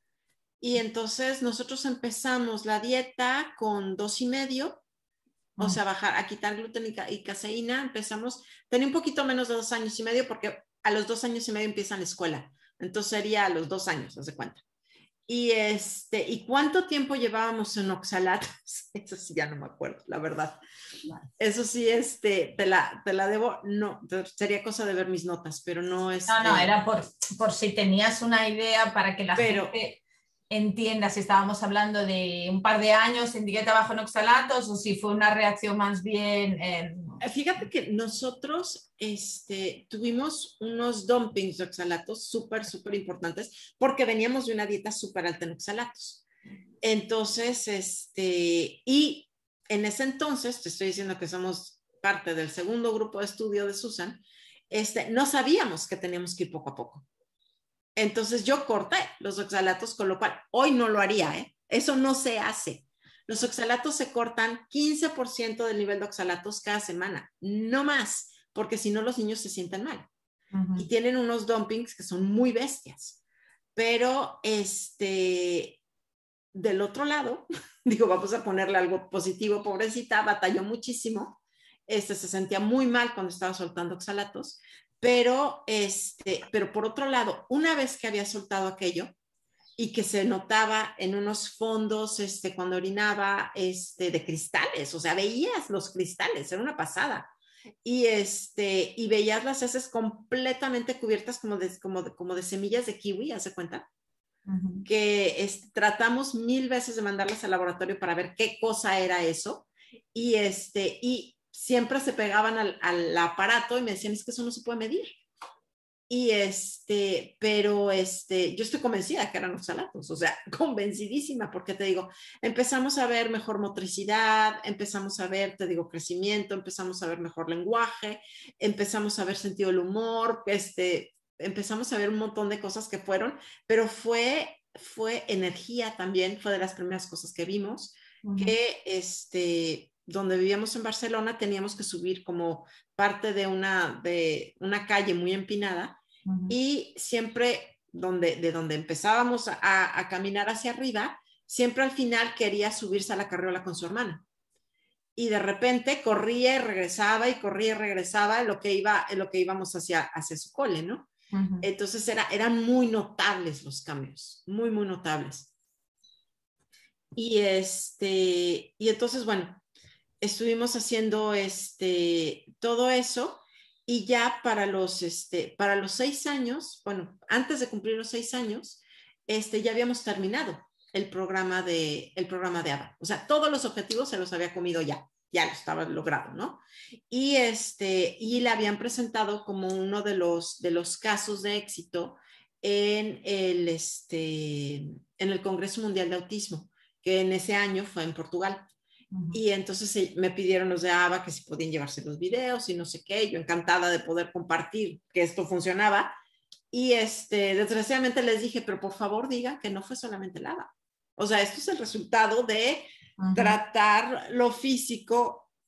Y entonces nosotros empezamos la dieta con dos y medio. O sea, bajar, a quitar gluten y, y caseína, empezamos, tenía un poquito menos de dos años y medio porque a los dos años y medio empiezan la escuela. Entonces sería a los dos años, haz de cuenta. Y, este, ¿y cuánto tiempo llevábamos en oxalatos? Eso sí, ya no me acuerdo, la verdad. Eso sí, este, te la, te la debo, no, sería cosa de ver mis notas, pero no es... No, no, era por, por si tenías una idea para que la pero, gente entienda si estábamos hablando de un par de años en dieta bajo en oxalatos o si fue una reacción más bien... Eh... Fíjate que nosotros este, tuvimos unos dumpings de oxalatos súper, súper importantes porque veníamos de una dieta súper alta en oxalatos. Entonces, este, y en ese entonces, te estoy diciendo que somos parte del segundo grupo de estudio de Susan, este, no sabíamos que teníamos que ir poco a poco. Entonces yo corté los oxalatos, con lo cual hoy no lo haría, ¿eh? Eso no se hace. Los oxalatos se cortan quince por ciento del nivel de oxalatos cada semana, no más, porque si no los niños se sienten mal. Uh-huh. Y tienen unos dumpings que son muy bestias. Pero este, del otro lado, digo, vamos a ponerle algo positivo, pobrecita, batalló muchísimo. Este, se sentía muy mal cuando estaba soltando oxalatos. Pero, este, pero por otro lado, una vez que había soltado aquello y que se notaba en unos fondos este, cuando orinaba este, de cristales, o sea, veías los cristales, era una pasada. Y, este, y veías las heces completamente cubiertas como de, como de, como de semillas de kiwi, ¿hace cuenta? Uh-huh. Que este, tratamos mil veces de mandarlas al laboratorio para ver qué cosa era eso. Y, este, y siempre se pegaban al, al aparato y me decían, es que eso no se puede medir. Y este, pero este, yo estoy convencida que eran oxalatos, o sea, convencidísima, porque te digo, empezamos a ver mejor motricidad, empezamos a ver, te digo, crecimiento, empezamos a ver mejor lenguaje, empezamos a ver sentido del humor, este, empezamos a ver un montón de cosas que fueron, pero fue, fue energía también, fue de las primeras cosas que vimos, uh-huh. que este, donde vivíamos en Barcelona teníamos que subir como parte de una, de una calle muy empinada. Uh-huh. Y siempre donde, de donde empezábamos a, a caminar hacia arriba, siempre al final quería subirse a la carriola con su hermana. Y de repente corría y regresaba y corría y regresaba en lo que, iba, en lo que íbamos hacia, hacia su cole, ¿no? Uh-huh. Entonces era, eran muy notables los cambios, muy, muy notables. Y, este, y entonces, bueno, estuvimos haciendo este, todo eso. Y ya para los, este, para los seis años, bueno, antes de cumplir los seis años, este, ya habíamos terminado el programa de, el programa de A B A. O sea, todos los objetivos se los había comido ya, ya lo estaba logrado, ¿no? Y, este, y la habían presentado como uno de los, de los casos de éxito en el, este, en el Congreso Mundial de Autismo, que en ese año fue en Portugal. Y entonces me pidieron los de A B A que si podían llevarse los videos y no sé qué, yo encantada de poder compartir que esto funcionaba. Y este, desgraciadamente les dije, pero por favor digan que no fue solamente el A B A. O sea, esto es el resultado de uh-huh. tratar lo físico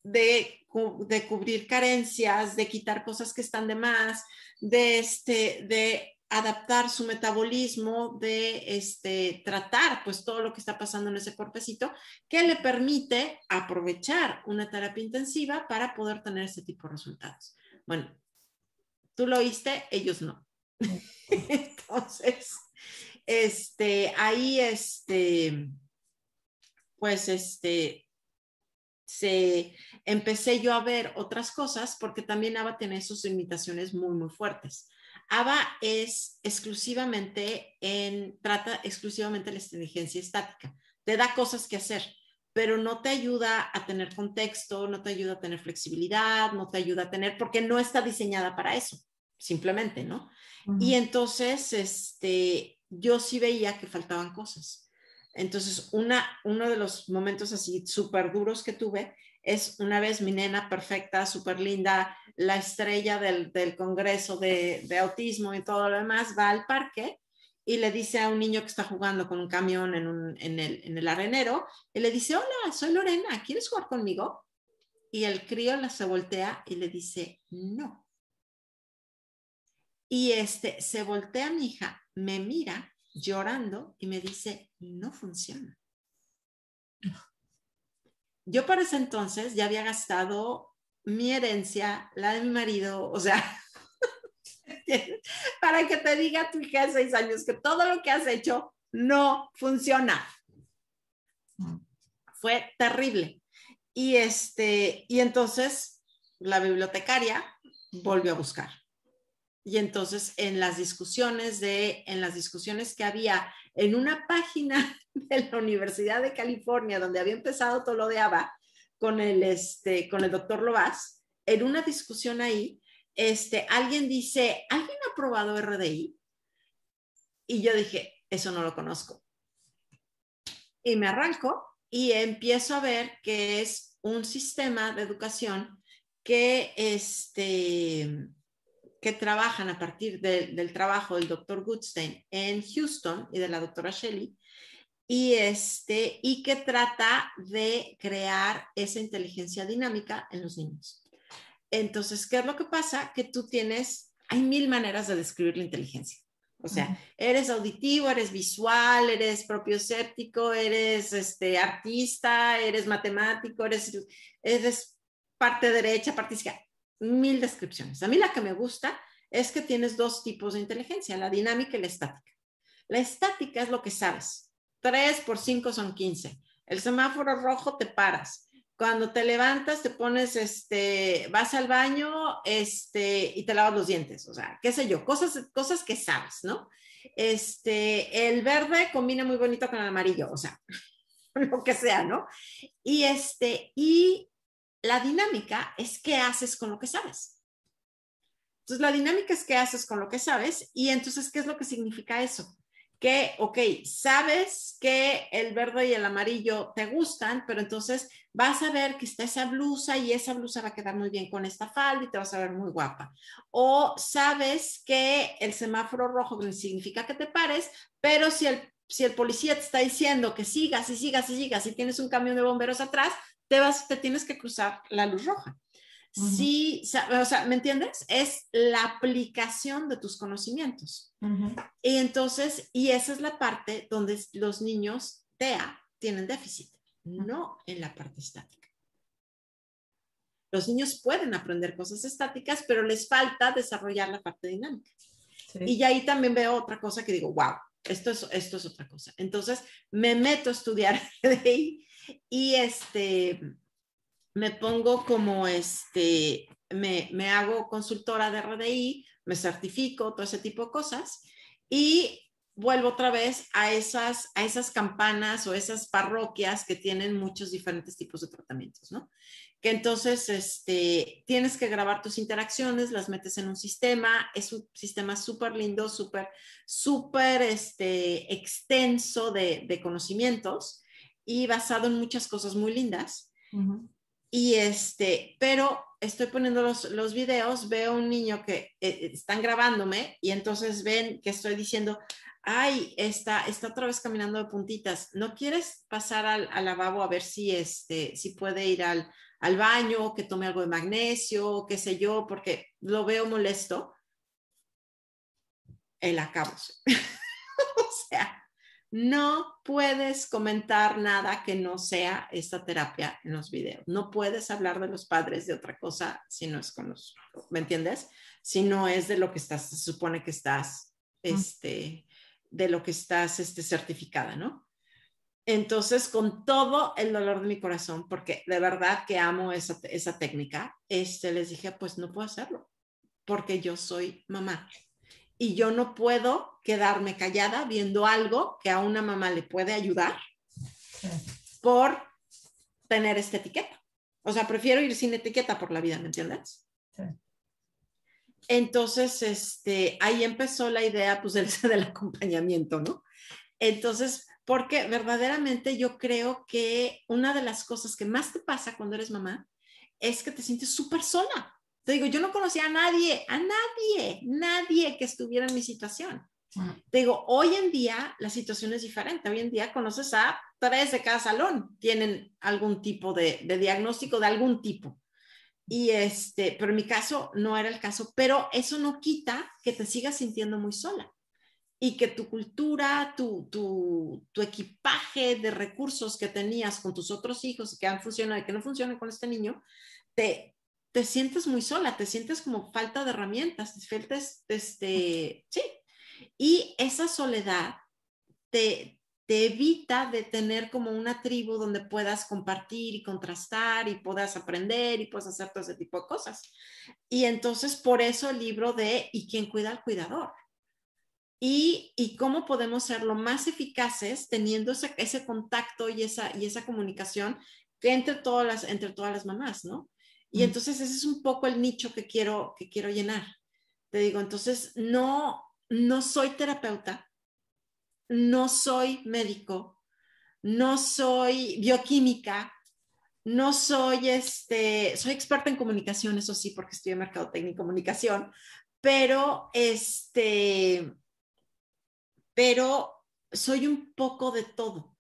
de, de cubrir carencias, de quitar cosas que están de más, de, este, de adaptar su metabolismo, de este, tratar pues todo lo que está pasando en ese cuerpecito, que le permite aprovechar una terapia intensiva para poder tener ese tipo de resultados. Bueno, tú lo oíste, ellos no. Entonces, este, ahí, este, pues, este, se, empecé yo a ver otras cosas porque también ABA tiene sus limitaciones muy, muy fuertes. ABA es exclusivamente en, trata exclusivamente la inteligencia estática. Te da cosas que hacer, pero no te ayuda a tener contexto, no te ayuda a tener flexibilidad, no te ayuda a tener, porque no está diseñada para eso, simplemente, ¿no? Uh-huh. Y entonces, este, yo sí veía que faltaban cosas. Entonces, una, uno de los momentos así súper duros que tuve es una vez mi nena perfecta, súper linda, la estrella del, del congreso de, de autismo y todo lo demás, va al parque y le dice a un niño que está jugando con un camión en, un, en, el, en el arenero, y le dice, hola, soy Lorena, ¿quieres jugar conmigo? Y el crío se voltea y le dice, no. Y este, se voltea mi hija, me mira llorando y me dice, no funciona. Yo para ese entonces ya había gastado mi herencia, la de mi marido, o sea, para que te diga tu hija de seis años que todo lo que has hecho no funciona. Fue terrible. Y, este, y entonces la bibliotecaria volvió a buscar. Y entonces en las discusiones de, en las discusiones que había en una página de la Universidad de California, donde había empezado todo lo de ABA, con el, este, con el doctor Lovaas, en una discusión ahí, este, alguien dice, ¿alguien ha probado R D I? Y yo dije, eso no lo conozco. Y me arranco y empiezo a ver que es un sistema de educación que, este, que trabajan a partir de, del trabajo del doctor Goodstein en Houston y de la doctora Shelley, y, este, y que trata de crear esa inteligencia dinámica en los niños. Entonces, ¿qué es lo que pasa? Que tú tienes, hay mil maneras de describir la inteligencia. O sea, uh-huh. eres auditivo, eres visual, eres propiocéptico, eres este, artista, eres matemático, eres, eres parte derecha, parte izquierda. Mil descripciones. A mí la que me gusta es que tienes dos tipos de inteligencia, la dinámica y la estática. La estática es lo que sabes. tres por cinco son quince. El semáforo rojo te paras. Cuando te levantas te pones, este, vas al baño este, y te lavas los dientes. O sea, qué sé yo, cosas, cosas que sabes, ¿no? Este, el verde combina muy bonito con el amarillo, o sea, lo que sea, ¿no? Y, este, y la dinámica es qué haces con lo que sabes. Entonces, la dinámica es qué haces con lo que sabes. Y entonces, ¿qué es lo que significa eso? Que, ok, sabes que el verde y el amarillo te gustan, pero entonces vas a ver que está esa blusa y esa blusa va a quedar muy bien con esta falda y te vas a ver muy guapa. O sabes que el semáforo rojo significa que te pares, pero si el, si el policía te está diciendo que sigas y sigas y sigas y tienes un camión de bomberos atrás, te, vas, te tienes que cruzar la luz roja. Uh-huh. Sí, o sea, ¿me entiendes? Es la aplicación de tus conocimientos. Uh-huh. Y entonces, y esa es la parte donde los niños T E A tienen déficit, uh-huh. no en la parte estática. Los niños pueden aprender cosas estáticas, pero les falta desarrollar la parte dinámica. Sí. Y ahí también veo otra cosa que digo, wow, esto es, esto es otra cosa. Entonces, me meto a estudiar R D I y este... me pongo como, este, me, me hago consultora de R D I, me certifico, todo ese tipo de cosas, y vuelvo otra vez a esas, a esas campanas o esas parroquias que tienen muchos diferentes tipos de tratamientos, ¿no? Que entonces este, tienes que grabar tus interacciones, las metes en un sistema, es un sistema súper lindo, súper, súper este, extenso de, de conocimientos y basado en muchas cosas muy lindas. Uh-huh. Y este, pero estoy poniendo los, los videos, veo un niño que eh, están grabándome y entonces ven que estoy diciendo, ay, está, está otra vez caminando de puntitas, ¿no quieres pasar al, al lavabo a ver si, este, si puede ir al, al baño, que tome algo de magnesio, qué sé yo, porque lo veo molesto, el acabose. O sea, no puedes comentar nada que no sea esta terapia en los videos. No puedes hablar de los padres de otra cosa si no es con los, ¿me entiendes? Si no es de lo que estás, se supone que estás, este, de lo que estás este, certificada, ¿no? Entonces, con todo el dolor de mi corazón, porque de verdad que amo esa, esa técnica, este, les dije, pues no puedo hacerlo, porque yo soy mamá. Y yo no puedo quedarme callada viendo algo que a una mamá le puede ayudar por tener esta etiqueta. O sea, prefiero ir sin etiqueta por la vida, ¿me entiendes? Sí. Entonces, este, ahí empezó la idea, pues, del, del acompañamiento, ¿no? Entonces, porque verdaderamente yo creo que una de las cosas que más te pasa cuando eres mamá es que te sientes súper sola. Te digo, yo no conocía a nadie, a nadie, nadie que estuviera en mi situación. Uh-huh. Te digo, hoy en día la situación es diferente. Hoy en día conoces a tres de cada salón, tienen algún tipo de, de diagnóstico de algún tipo. Y este, pero en mi caso no era el caso, pero eso no quita que te sigas sintiendo muy sola y que tu cultura, tu, tu, tu equipaje de recursos que tenías con tus otros hijos que han funcionado y que no funcionan con este niño, te, te sientes muy sola, te sientes como falta de herramientas, te sientes, este, sí. Y esa soledad te, te evita de tener como una tribu donde puedas compartir y contrastar y puedas aprender y puedas hacer todo ese tipo de cosas. Y entonces por eso el libro de ¿Y quién cuida al cuidador? Y, y cómo podemos ser lo más eficaces teniendo ese, ese contacto y esa, y esa comunicación que entre todas las, entre todas las mamás, ¿no? Y entonces ese es un poco el nicho que quiero, que quiero llenar. Te digo, entonces no, no soy terapeuta, no soy médico, no soy bioquímica, no soy, este, soy experta en comunicación, eso sí, porque estudié mercadotecnia y comunicación, pero este, pero soy un poco de todo.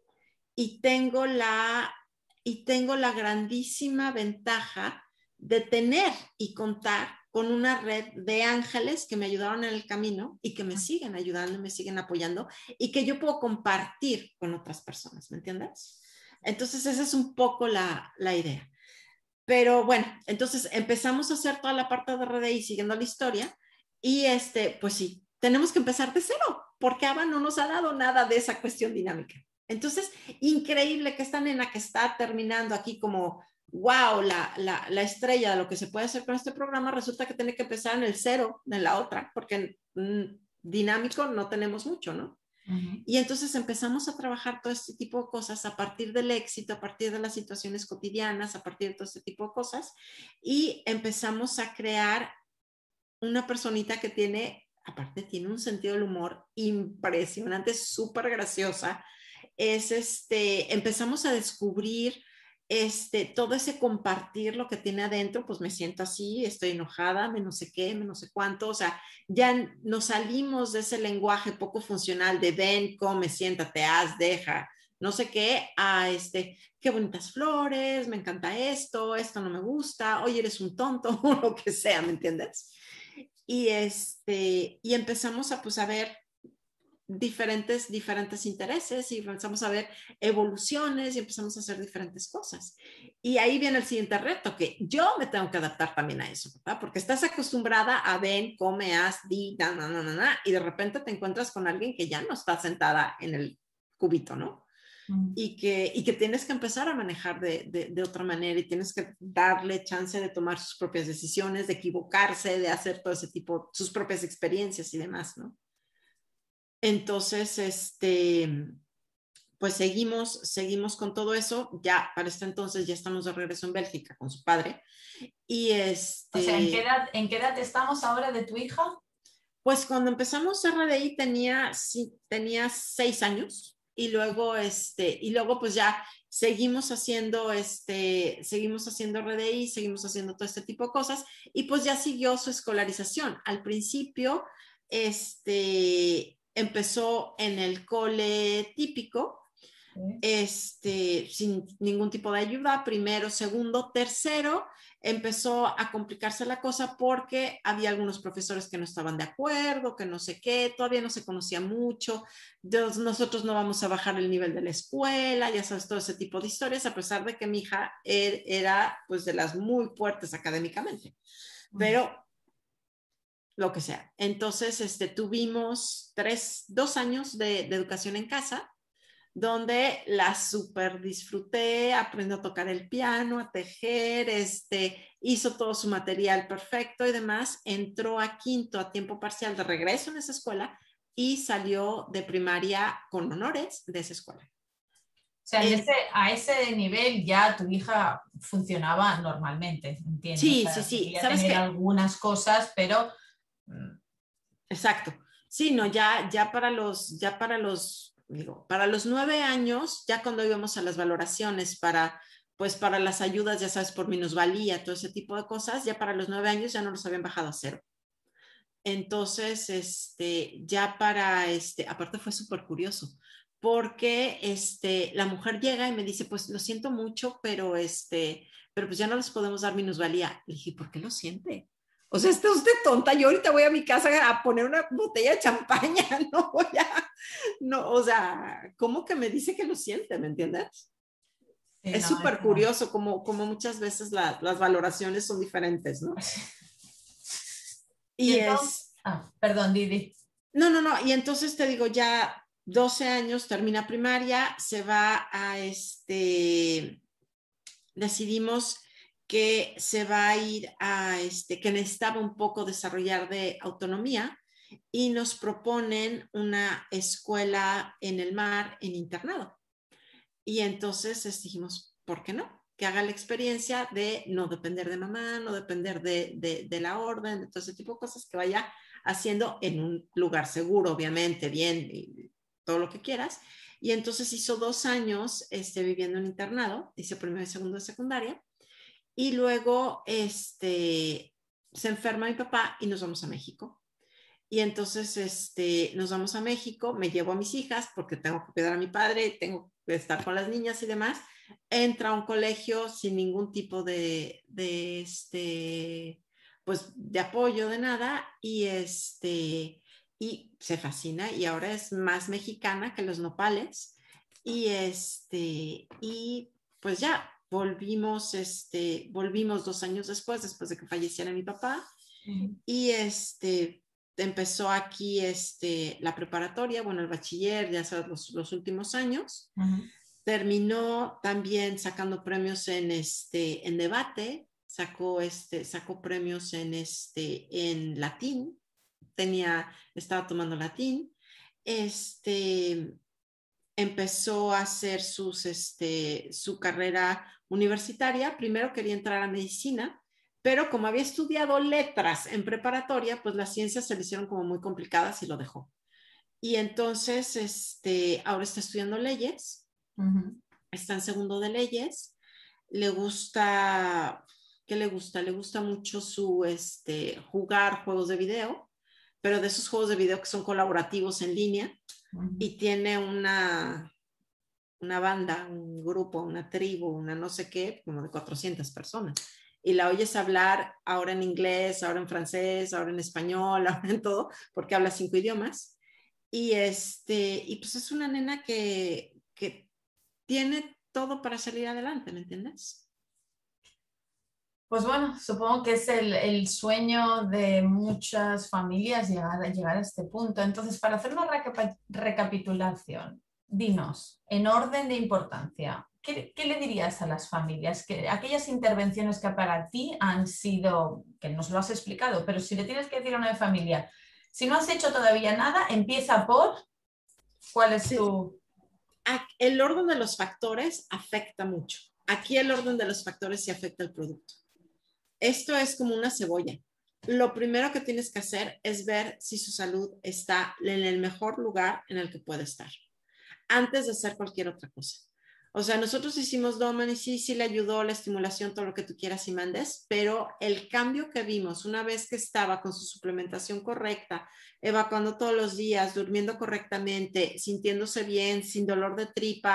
Y tengo la, y tengo la grandísima ventaja de tener y contar con una red de ángeles que me ayudaron en el camino y que me siguen ayudando, me siguen apoyando y que yo puedo compartir con otras personas, ¿me entiendes? Entonces esa es un poco la, la idea. Pero bueno, entonces empezamos a hacer toda la parte de R D I siguiendo la historia y este, pues sí, tenemos que empezar de cero porque Ava no nos ha dado nada de esa cuestión dinámica. Entonces, increíble que esta nena que está terminando aquí como, wow, la, la, la estrella de lo que se puede hacer con este programa, resulta que tiene que empezar en el cero de la otra, porque mm, dinámico no tenemos mucho, ¿no? Uh-huh. Y entonces empezamos a trabajar todo este tipo de cosas a partir del éxito, a partir de las situaciones cotidianas, a partir de todo este tipo de cosas, y empezamos a crear una personita que tiene, aparte tiene un sentido del humor impresionante, súper graciosa. Es este, empezamos a descubrir este, todo ese compartir lo que tiene adentro, pues me siento así, estoy enojada, me no sé qué, me no sé cuánto, o sea, ya nos salimos de ese lenguaje poco funcional de ven, come, siéntate, haz, deja, no sé qué, a este, qué bonitas flores, me encanta esto, esto no me gusta, oye, eres un tonto, o lo que sea, ¿me entiendes? Y, este, y empezamos a, pues, a ver diferentes, diferentes intereses y empezamos a ver evoluciones y empezamos a hacer diferentes cosas. Y ahí viene el siguiente reto, que yo me tengo que adaptar también a eso, ¿verdad? Porque estás acostumbrada a ven, come, haz, di, na, na, na, na, y de repente te encuentras con alguien que ya no está sentada en el cubito, ¿no? Mm. Y, que, y que tienes que empezar a manejar de, de, de otra manera y tienes que darle chance de tomar sus propias decisiones, de equivocarse, de hacer todo ese tipo, sus propias experiencias y demás, ¿no? Entonces, este, pues seguimos, seguimos con todo eso. Ya para este entonces ya estamos de regreso en Bélgica con su padre. Y este, o sea, ¿en qué edad, en qué edad estamos ahora de tu hija? Pues cuando empezamos R D I tenía, sí, tenía seis años y luego, este, y luego pues ya seguimos haciendo, este, seguimos haciendo R D I, seguimos haciendo todo este tipo de cosas y pues ya siguió su escolarización. Al principio, este, empezó en el cole típico, Sí. Este, sin ningún tipo de ayuda, primero, segundo, tercero, empezó a complicarse la cosa porque había algunos profesores que no estaban de acuerdo, que no sé qué, todavía no se conocía mucho, Entonces, nosotros no vamos a bajar el nivel de la escuela, ya sabes, todo ese tipo de historias, a pesar de que mi hija era pues de las muy fuertes académicamente, pero lo que sea. Entonces, este, tuvimos tres, dos años de, de educación en casa, donde la super disfruté, aprendió a tocar el piano, a tejer, este, hizo todo su material perfecto y demás, entró a quinto a tiempo parcial de regreso en esa escuela y salió de primaria con honores de esa escuela. O sea, en ese, a ese nivel ya tu hija funcionaba normalmente, entiendo. Sí, o sea, sí, sí. Podía ¿Sabes tener qué? algunas cosas, pero... Exacto. Sí, no, ya, ya para los, ya para los, digo, para los nueve años, ya cuando íbamos a las valoraciones para, pues para las ayudas, ya sabes, por minusvalía, todo ese tipo de cosas, ya para los nueve años ya no los habían bajado a cero. Entonces, este, ya para, este, aparte fue súper curioso, porque, este, la mujer llega y me dice, pues lo siento mucho, pero, este, pero pues ya no les podemos dar minusvalía. Le dije, ¿por qué lo siente? O sea, está usted tonta, yo ahorita voy a mi casa a poner una botella de champaña, no voy a, no, o sea, ¿cómo que me dice que lo siente? ¿Me entiendes? Sí, Es no, súper eso... curioso como, como muchas veces la, las valoraciones son diferentes, ¿no? Y Y entonces... es, Ah, perdón, Didi. no, no, no, y entonces te digo, ya doce años, termina primaria, se va a este, decidimos que se va a ir a este, que necesitaba un poco desarrollar de autonomía y nos proponen una escuela en el mar en internado. Y entonces este, dijimos, ¿por qué no? Que haga la experiencia de no depender de mamá, no depender de, de, de la orden, de todo ese tipo de cosas, que vaya haciendo en un lugar seguro, obviamente, bien, y todo lo que quieras. Y entonces hizo dos años este, viviendo en internado, hizo primero y segundo de secundaria, y luego este, se enferma mi papá y nos vamos a México. Y entonces este, nos vamos a México, me llevo a mis hijas porque tengo que cuidar a mi padre, tengo que estar con las niñas y demás. Entra a un colegio sin ningún tipo de, de, este, pues, de apoyo, de nada, y, este, y se fascina y ahora es más mexicana que los nopales. Y, este, y pues ya volvimos, este, volvimos dos años después, después de que falleciera mi papá. Uh-huh. Y este, empezó aquí este, la preparatoria, bueno, el bachiller, ya sabes, los, los últimos años. Uh-huh. Terminó también sacando premios en, este, en debate, sacó, este, sacó premios en, este, en latín, tenía, estaba tomando latín, este, empezó a hacer sus, este, su carrera universitaria, primero quería entrar a medicina, pero como había estudiado letras en preparatoria, pues las ciencias se le hicieron como muy complicadas y lo dejó. Y entonces, este, ahora está estudiando leyes, uh-huh. Está en segundo de leyes, le gusta, ¿qué le gusta? Le gusta mucho su, este, jugar juegos de video, pero de esos juegos de video que son colaborativos en línea, uh-huh. Y tiene una, una banda, un grupo, una tribu, una no sé qué, como de cuatrocientas personas. Y la oyes hablar ahora en inglés, ahora en francés, ahora en español, ahora en todo, porque habla cinco idiomas. Y, este, y pues es una nena que, que tiene todo para salir adelante, ¿me entiendes? Pues bueno, supongo que es el, el sueño de muchas familias llegar, llegar a este punto. Entonces, para hacer una reca- recapitulación, dinos, en orden de importancia, ¿qué, qué le dirías a las familias? Que aquellas intervenciones que para ti han sido, que nos lo has explicado, pero si le tienes que decir a una familia, si no has hecho todavía nada, empieza por, ¿cuál es sí. tu...? El orden de los factores afecta mucho. Aquí el orden de los factores sí afecta el producto. Esto es como una cebolla. Lo primero que tienes que hacer es ver si su salud está en el mejor lugar en el que puede estar, antes de hacer cualquier otra cosa. O sea, nosotros hicimos Doman y sí, sí le ayudó la estimulación, todo lo que tú quieras y mandes, pero el cambio que vimos una vez que estaba con su suplementación correcta, evacuando todos los días, durmiendo correctamente, sintiéndose bien, sin dolor de tripa,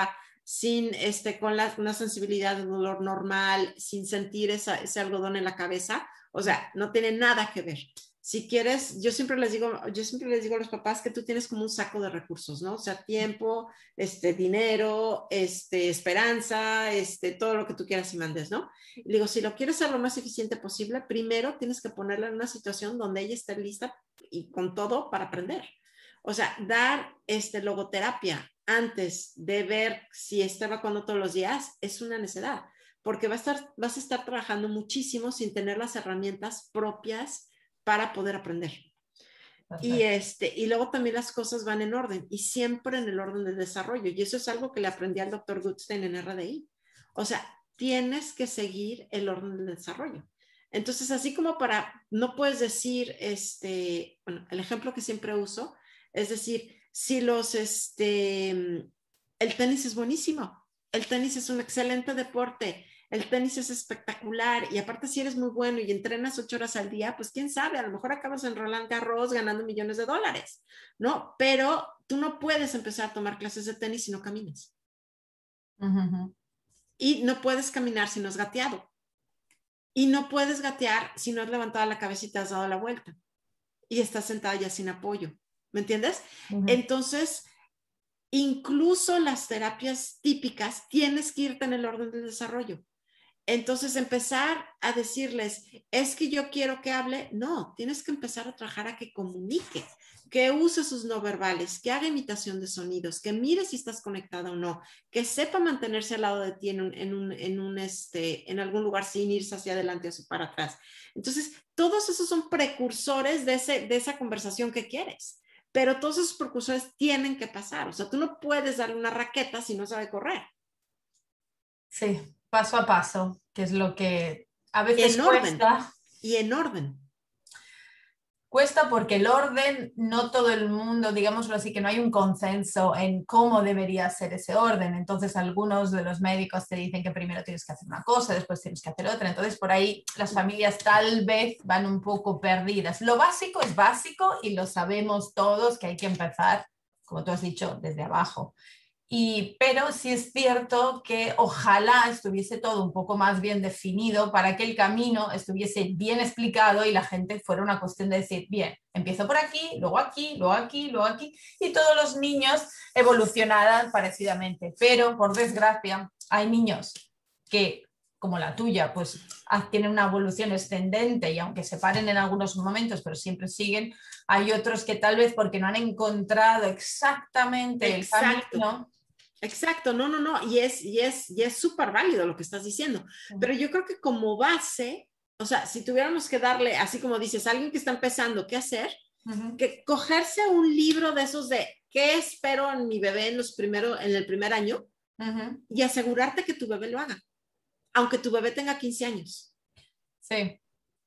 sin, este, con la, una sensibilidad de dolor normal, sin sentir esa, ese algodón en la cabeza. O sea, no tiene nada que ver. Si quieres, yo siempre les digo, yo siempre les digo a los papás que tú tienes como un saco de recursos, ¿no? O sea, tiempo, este, dinero, este, esperanza, este, todo lo que tú quieras y mandes, ¿no? Y digo, si lo quieres ser lo más eficiente posible, primero tienes que ponerla en una situación donde ella esté lista y con todo para aprender. O sea, dar este, logoterapia antes de ver si está evacuando todos los días es una necedad, porque va a estar, vas a estar trabajando muchísimo sin tener las herramientas propias para poder aprender. Y, este, y luego también las cosas van en orden y siempre en el orden del desarrollo. Y eso es algo que le aprendí al doctor Goodstein en R D I. O sea, tienes que seguir el orden del desarrollo. Entonces, así como para, no puedes decir, este, bueno, el ejemplo que siempre uso es decir, si los, este, el tenis es buenísimo, el tenis es un excelente deporte, el tenis es espectacular y aparte si eres muy bueno y entrenas ocho horas al día, pues quién sabe, a lo mejor acabas en Roland Garros ganando millones de dólares, ¿no? Pero tú no puedes empezar a tomar clases de tenis si no caminas. Uh-huh. Y no puedes caminar si no has gateado. Y no puedes gatear si no has levantado la cabeza y te has dado la vuelta. Y estás sentada ya sin apoyo. ¿Me entiendes? Uh-huh. Entonces, incluso las terapias típicas tienes que irte en el orden del desarrollo. Entonces, empezar a decirles, es que yo quiero que hable. No, tienes que empezar a trabajar a que comunique, que use sus no verbales, que haga imitación de sonidos, que mire si estás conectada o no, que sepa mantenerse al lado de ti en, un, en, un, en, un, este, en algún lugar sin irse hacia adelante o para atrás. Entonces, todos esos son precursores de, ese, de esa conversación que quieres. Pero todos esos precursores tienen que pasar. O sea, tú no puedes darle una raqueta si no sabe correr. Sí, paso a paso, que es lo que a veces en cuesta. Orden, y en orden. Cuesta porque el orden, no todo el mundo, digámoslo así, que no hay un consenso en cómo debería ser ese orden. Entonces, algunos de los médicos te dicen que primero tienes que hacer una cosa, después tienes que hacer otra. Entonces, por ahí las familias tal vez van un poco perdidas. Lo básico es básico y lo sabemos todos que hay que empezar, como tú has dicho, desde abajo. Y, pero sí es cierto que ojalá estuviese todo un poco más bien definido para que el camino estuviese bien explicado y la gente fuera una cuestión de decir, bien, empiezo por aquí, luego aquí, luego aquí, luego aquí, y todos los niños evolucionaran parecidamente. Pero, por desgracia, hay niños que, como la tuya, pues tienen una evolución ascendente y aunque se paren en algunos momentos, pero siempre siguen, hay otros que tal vez porque no han encontrado exactamente Exacto. el camino. Exacto, no, no, no, y es y es y es súper válido lo que estás diciendo, pero yo creo que como base, o sea, si tuviéramos que darle, así como dices, a alguien que está empezando, ¿qué hacer? Uh-huh. Que cogerse un libro de esos de ¿qué espero en mi bebé en los primeros, en el primer año? Uh-huh. Y asegurarte que tu bebé lo haga, aunque tu bebé tenga quince años. Sí.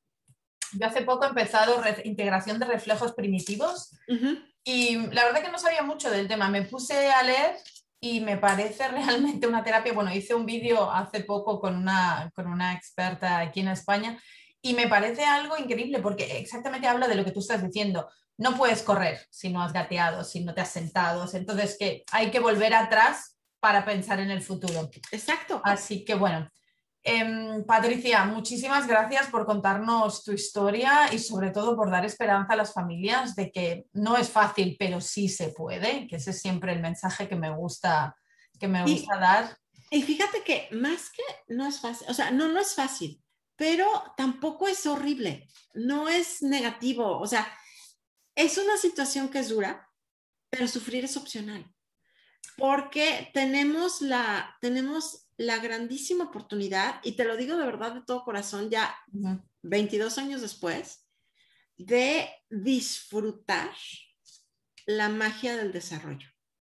Yo hace poco he empezado re- integración de reflejos primitivos uh-huh. y la verdad que no sabía mucho del tema, me puse a leer y me parece realmente una terapia. Bueno, hice un vídeo hace poco con una, con una experta aquí en España y me parece algo increíble porque exactamente habla de lo que tú estás diciendo. No puedes correr si no has gateado, si no te has sentado. Entonces que hay que volver atrás para pensar en el futuro. Exacto. Así que bueno, eh, Patricia, muchísimas gracias por contarnos tu historia y sobre todo por dar esperanza a las familias de que no es fácil, pero sí se puede, que ese es siempre el mensaje que me gusta, que me gusta y, dar. Y fíjate que más que no es fácil, o sea, no, no es fácil, pero tampoco es horrible, no es negativo, o sea, es una situación que es dura, pero sufrir es opcional, porque tenemos la, tenemos la grandísima oportunidad, y te lo digo de verdad de todo corazón, ya uh-huh. veintidós años después, de disfrutar la magia del desarrollo.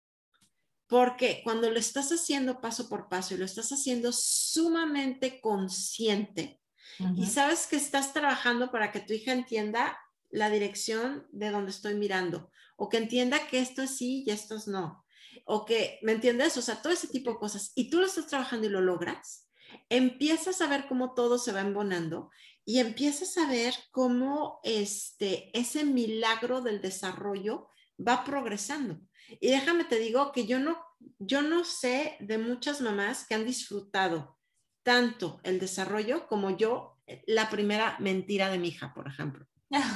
Porque cuando lo estás haciendo paso por paso y lo estás haciendo sumamente consciente uh-huh. y sabes que estás trabajando para que tu hija entienda la dirección de donde estoy mirando, o que entienda que esto es sí y esto es no, o que, ¿me entiendes? O sea, todo ese tipo de cosas, y tú lo estás trabajando y lo logras, empiezas a ver cómo todo se va embonando y empiezas a ver cómo este, ese milagro del desarrollo va progresando. Y déjame te digo que yo no, yo no sé de muchas mamás que han disfrutado tanto el desarrollo como yo la primera mentira de mi hija, por ejemplo.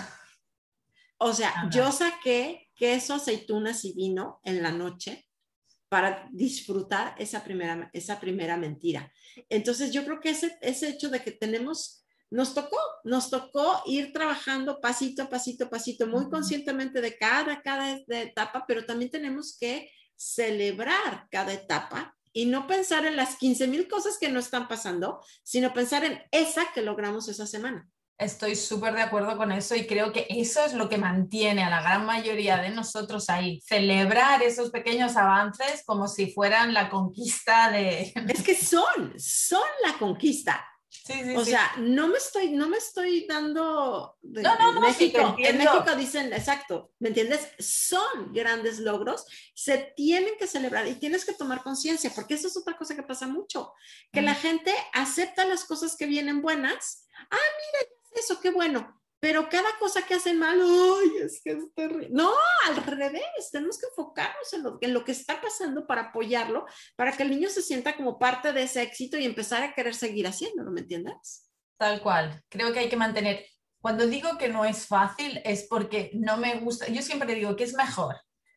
O sea, Ajá. yo saqué queso, aceitunas y vino en la noche para disfrutar esa primera, esa primera mentira. Entonces yo creo que ese, ese hecho de que tenemos, nos tocó, nos tocó ir trabajando pasito a pasito a pasito, muy uh-huh. conscientemente de cada, cada etapa, pero también tenemos que celebrar cada etapa y no pensar en las quince mil cosas que no están pasando, sino pensar en esa que logramos esa semana. Estoy súper de acuerdo con eso y creo que eso es lo que mantiene a la gran mayoría de nosotros ahí. Celebrar esos pequeños avances como si fueran la conquista de... Es que son, son la conquista. Sí, sí, o sí. sea, no me estoy, no me estoy dando... De, no, no, en no, México, sí, en México dicen, exacto, ¿me entiendes? Son grandes logros, se tienen que celebrar y tienes que tomar conciencia, porque eso es otra cosa que pasa mucho, que uh-huh. la gente acepta las cosas que vienen buenas. Ah, mira, eso, qué bueno. Pero cada cosa que hacen mal, ¡ay, es que es terrible! No, al revés, tenemos que enfocarnos en lo, en lo que está pasando para apoyarlo, para que el niño se sienta como parte de ese éxito y empezar a querer seguir haciéndolo, ¿me entiendes? Tal cual, creo que hay que mantener, cuando digo que no es fácil es porque no me gusta, yo siempre digo que es mejor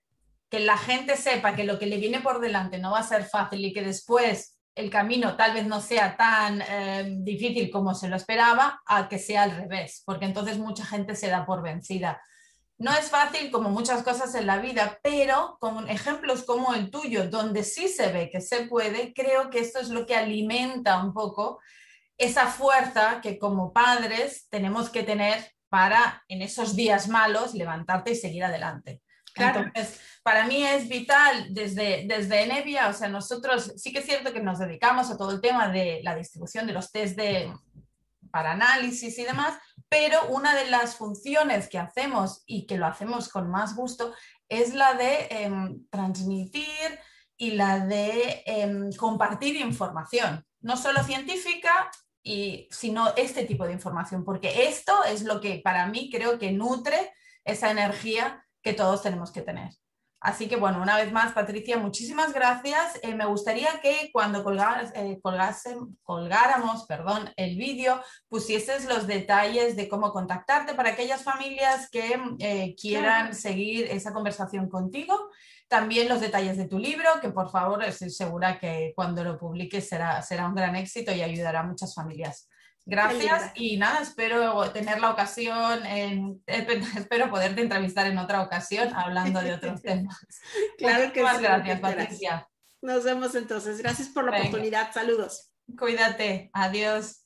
que la gente sepa que lo que le viene por delante no va a ser fácil y que después el camino tal vez no sea tan eh, difícil como se lo esperaba, a que sea al revés, porque entonces mucha gente se da por vencida. No es fácil como muchas cosas en la vida, pero con ejemplos como el tuyo, donde sí se ve que se puede, creo que esto es lo que alimenta un poco esa fuerza que como padres tenemos que tener para en esos días malos levantarte y seguir adelante. Claro. Entonces, para mí es vital desde, desde Enevia, o sea, nosotros sí que es cierto que nos dedicamos a todo el tema de la distribución de los test de, para análisis y demás, pero una de las funciones que hacemos y que lo hacemos con más gusto es la de eh, transmitir y la de eh, compartir información, no solo científica, y, sino este tipo de información, porque esto es lo que para mí creo que nutre esa energía que todos tenemos que tener. Así que bueno, una vez más, Patricia, muchísimas gracias. Eh, me gustaría que cuando colgas, eh, colgase, colgáramos perdón, el vídeo, pusieses los detalles de cómo contactarte para aquellas familias que eh, quieran claro. seguir esa conversación contigo. También los detalles de tu libro, que por favor estoy segura que cuando lo publiques será, será un gran éxito y ayudará a muchas familias. Gracias y nada, espero tener la ocasión, en, espero poderte entrevistar en otra ocasión hablando de otros temas. Claro que Muchas sí. gracias, Patricia. Nos vemos entonces. Gracias por la Venga. oportunidad. Saludos. Cuídate. Adiós.